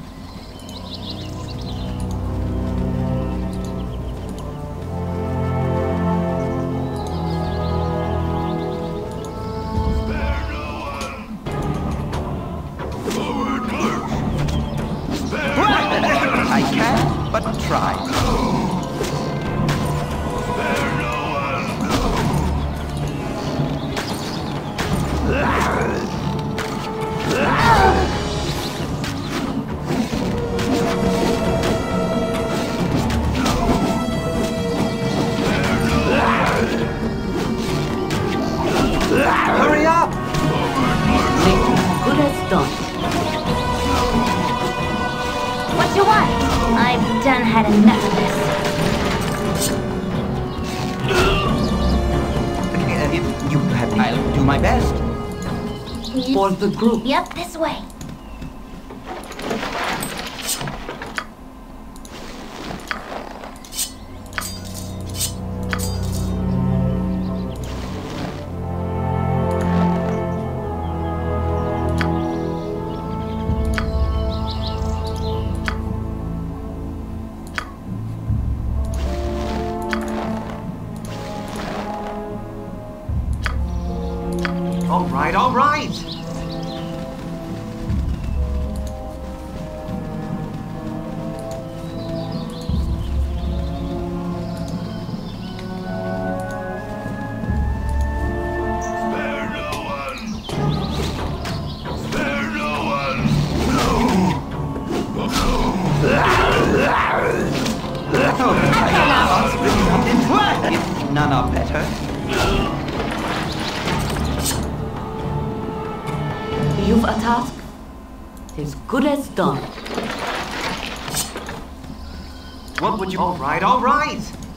Speaker 2: I can't but try.
Speaker 18: Hurry up!
Speaker 9: Good as done.
Speaker 8: What you want? I've done had enough of this.
Speaker 2: If you have, I'll do my best.
Speaker 9: For the group.
Speaker 8: Yep, this way.
Speaker 18: All right, all right.
Speaker 2: none are better.
Speaker 13: You've a task as good as done.
Speaker 18: What would you... All right, all right!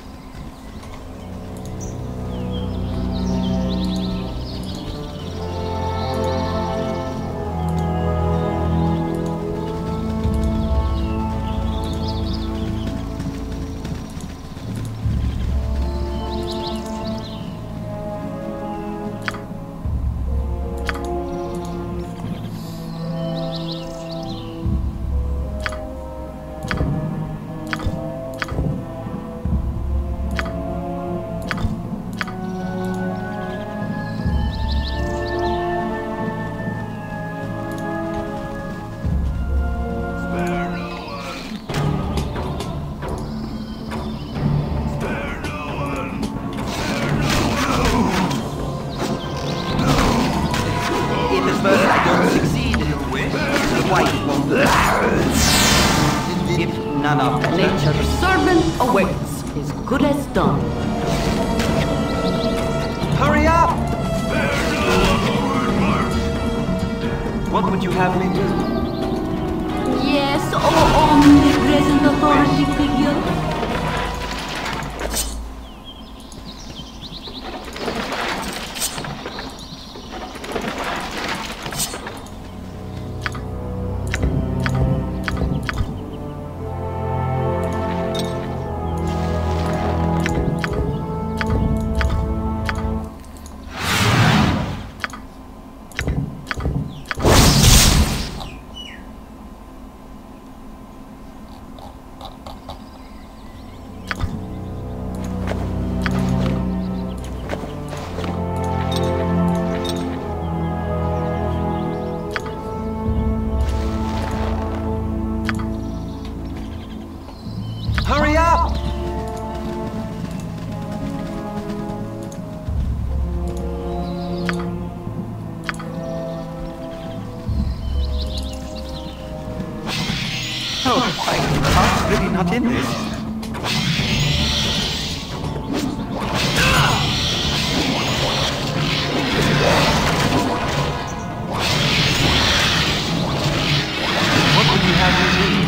Speaker 13: Nature's servant awaits. As good as done.
Speaker 18: Hurry up! What would you have me do?
Speaker 13: Yes, oh, omnipresent authority figure.
Speaker 18: Hurry up!
Speaker 2: Oh, my heart's really not in this.
Speaker 18: What would you have me do?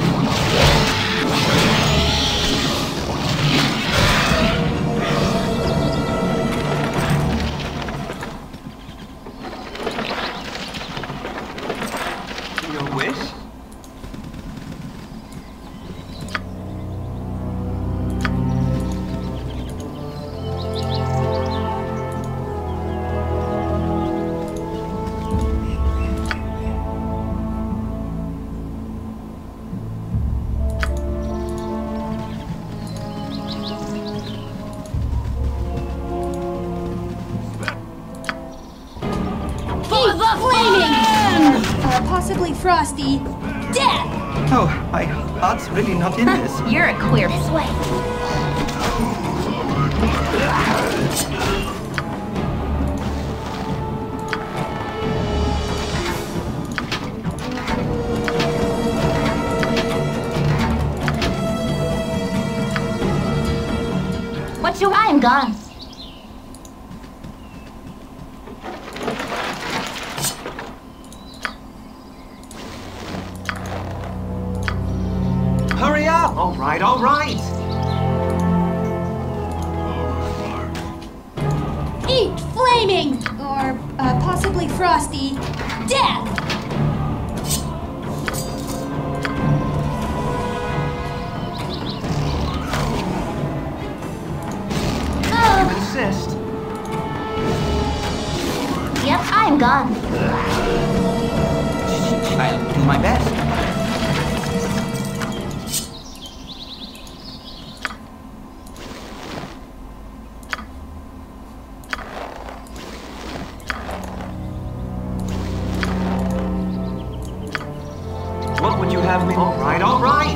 Speaker 18: Your wish?
Speaker 11: Possibly frosty. Death!
Speaker 2: Oh, my heart's really not in this.
Speaker 8: You're a queer. This way. What you... I am gone.
Speaker 18: Hurry up! All right, all right!
Speaker 11: Eat flaming! Or possibly frosty. Death!
Speaker 18: You insist.
Speaker 8: Yep, I am gone.
Speaker 2: I'll do my best.
Speaker 18: What would you have me? All right, all right!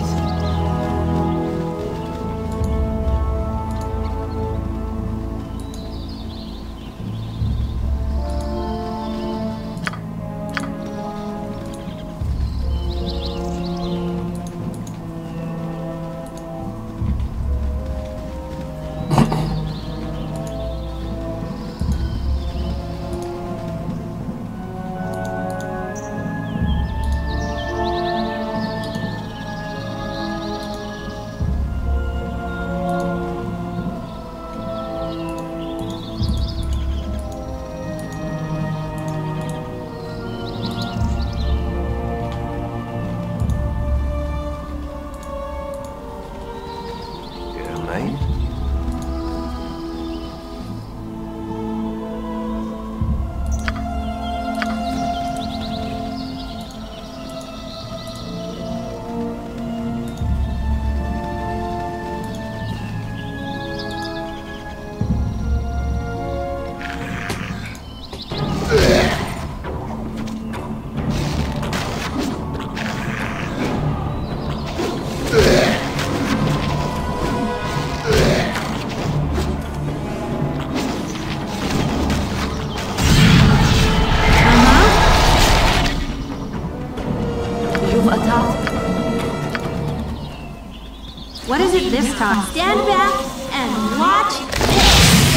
Speaker 11: this time. Stand back and watch this.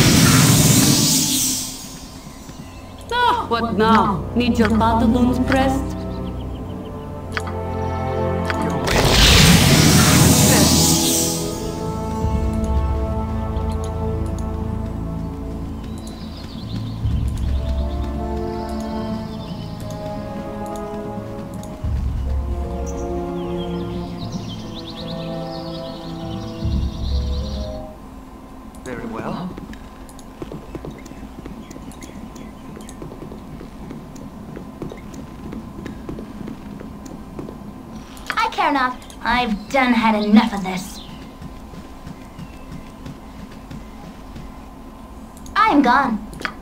Speaker 9: Oh, what now? Need your pantaloons pressed?
Speaker 18: Very well.
Speaker 8: I care not. I've done had enough of this. I'm gone.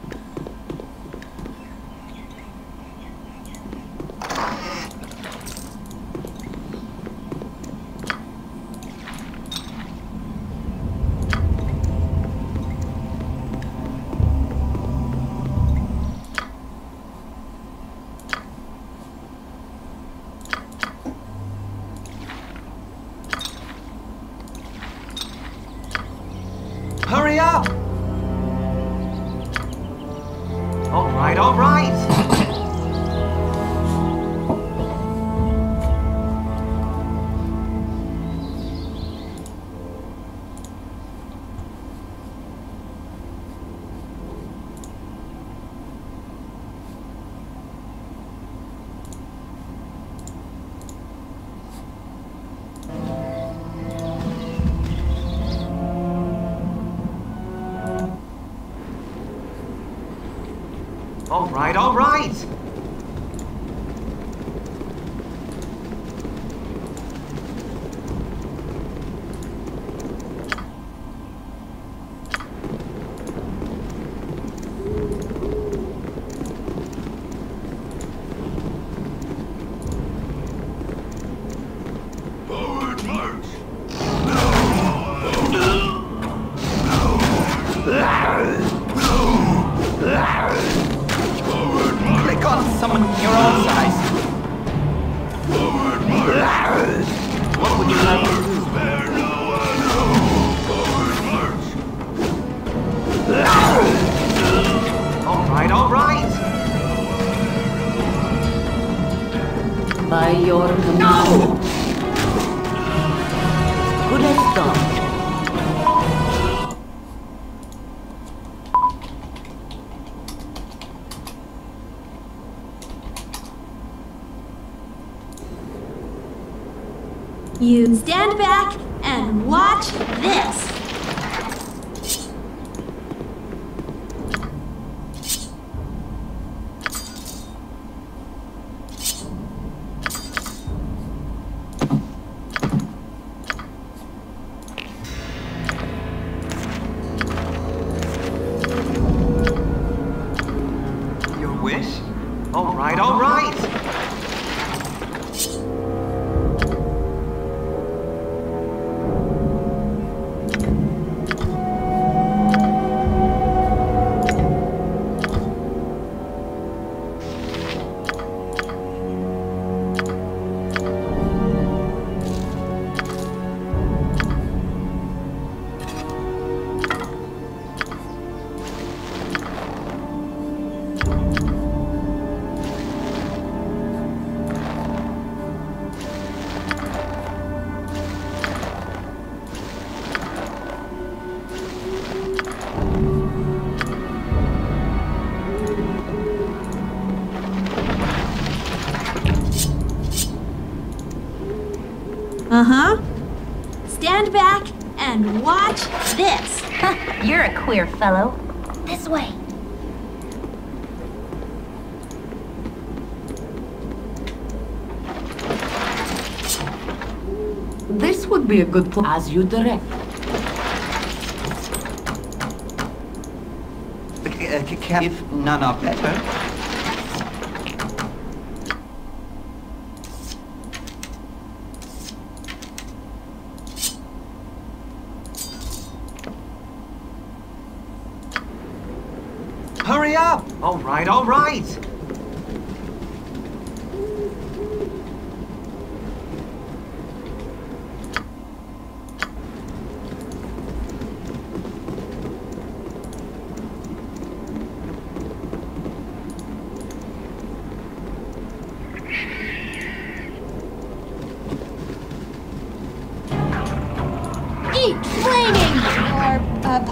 Speaker 18: Hurry up! All right, all right. All right, all right.
Speaker 5: Forward march!
Speaker 2: Click on someone your own size.
Speaker 5: Forward march!
Speaker 2: What would you like to do?
Speaker 5: Spare no one! Forward march!
Speaker 18: All right, all right.
Speaker 9: By your command. Good as done.
Speaker 11: You stand back and watch this.
Speaker 18: Your wish? All right, all right.
Speaker 11: Uh-huh. Stand back and watch this.
Speaker 8: You're a queer fellow. This way.
Speaker 9: This would be a good plan as you direct.
Speaker 2: If none are better.
Speaker 18: Hurry up! All right, all right.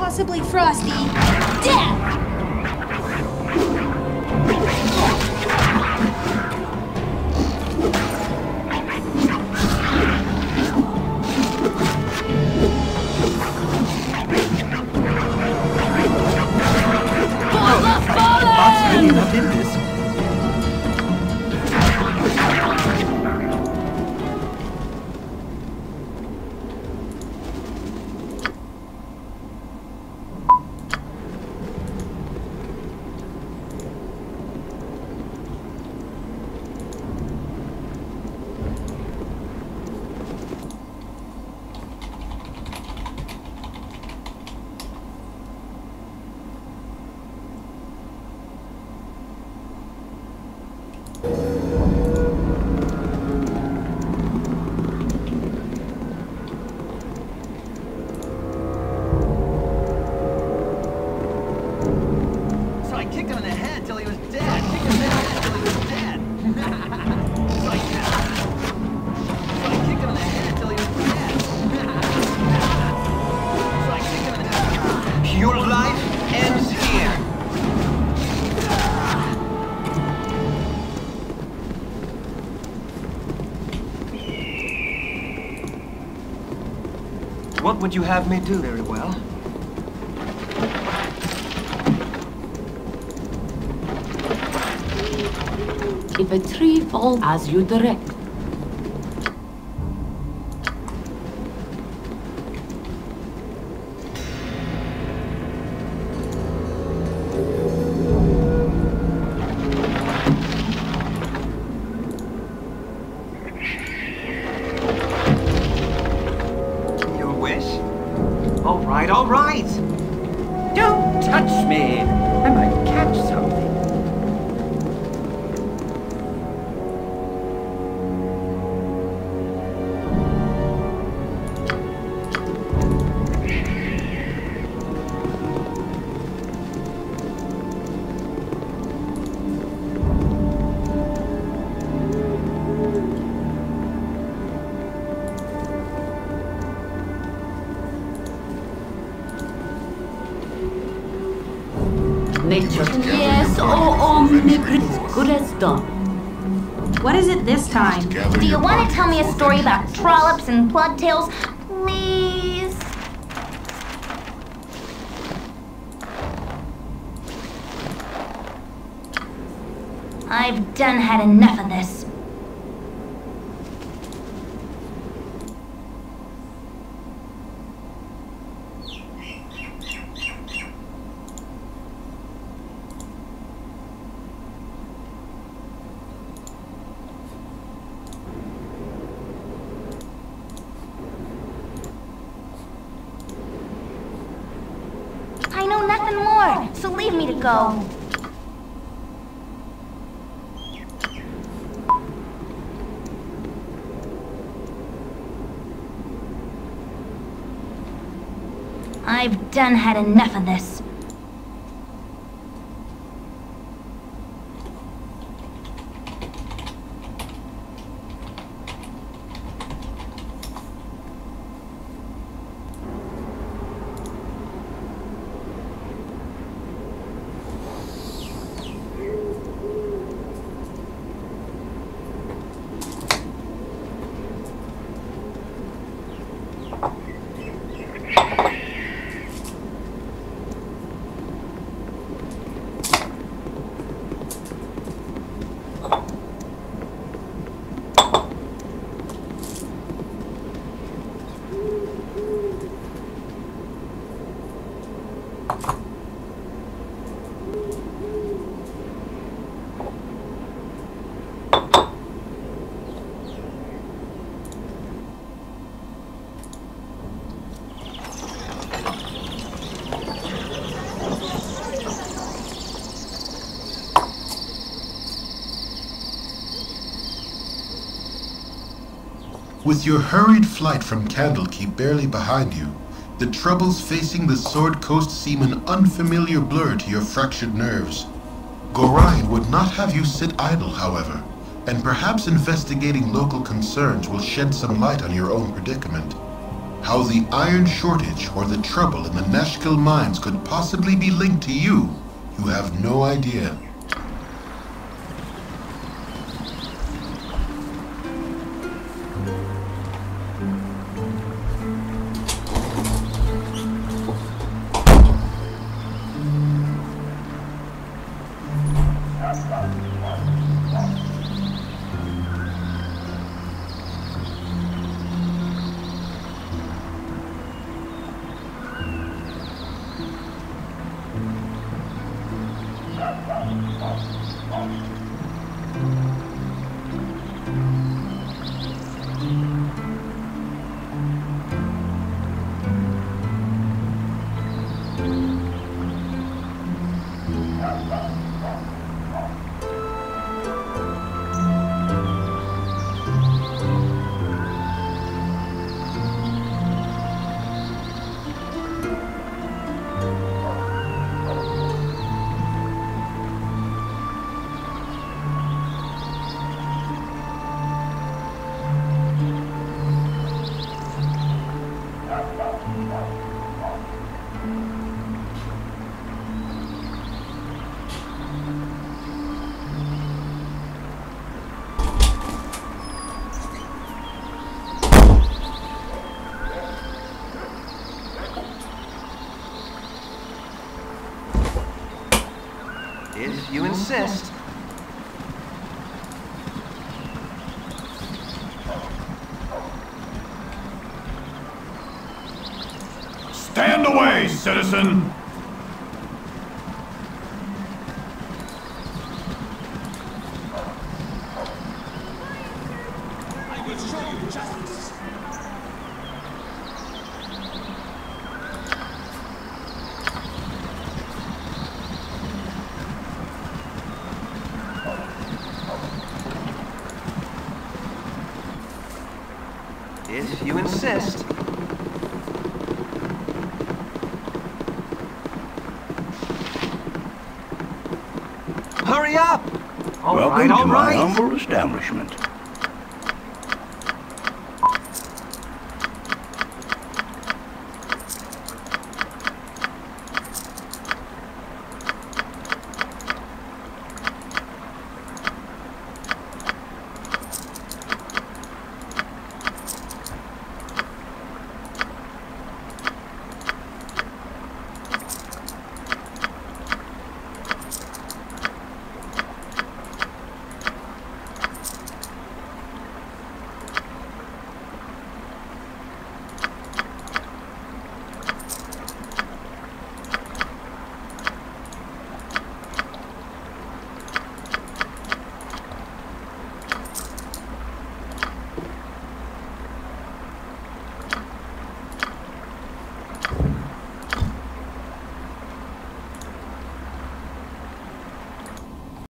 Speaker 11: possibly Frosty. Death!
Speaker 2: Enough in this.
Speaker 18: What would you have me do? Very well.
Speaker 9: If a tree falls as you direct,
Speaker 18: All right.
Speaker 2: Don't touch me. I might catch something.
Speaker 9: nature. Yes, omnipresent. Good as done.
Speaker 11: What is it this time?
Speaker 8: Do you want to tell me a story about trollops and plugtails? Please? I've done had enough of this. I know nothing more, so leave me to go. I've done had enough of this.
Speaker 1: With your hurried flight from Candlekeep barely behind you, the troubles facing the Sword Coast seem an unfamiliar blur to your fractured nerves. Gorion would not have you sit idle, however, and perhaps investigating local concerns will shed some light on your own predicament. How the iron shortage or the trouble in the Nashkel mines could possibly be linked to you, you have no idea.
Speaker 18: If you insist.
Speaker 3: Stand away, citizen!
Speaker 4: I will show you justice.
Speaker 18: If you insist. Hurry up! All
Speaker 19: Welcome
Speaker 18: right, all
Speaker 19: to my
Speaker 18: right.
Speaker 19: humble establishment.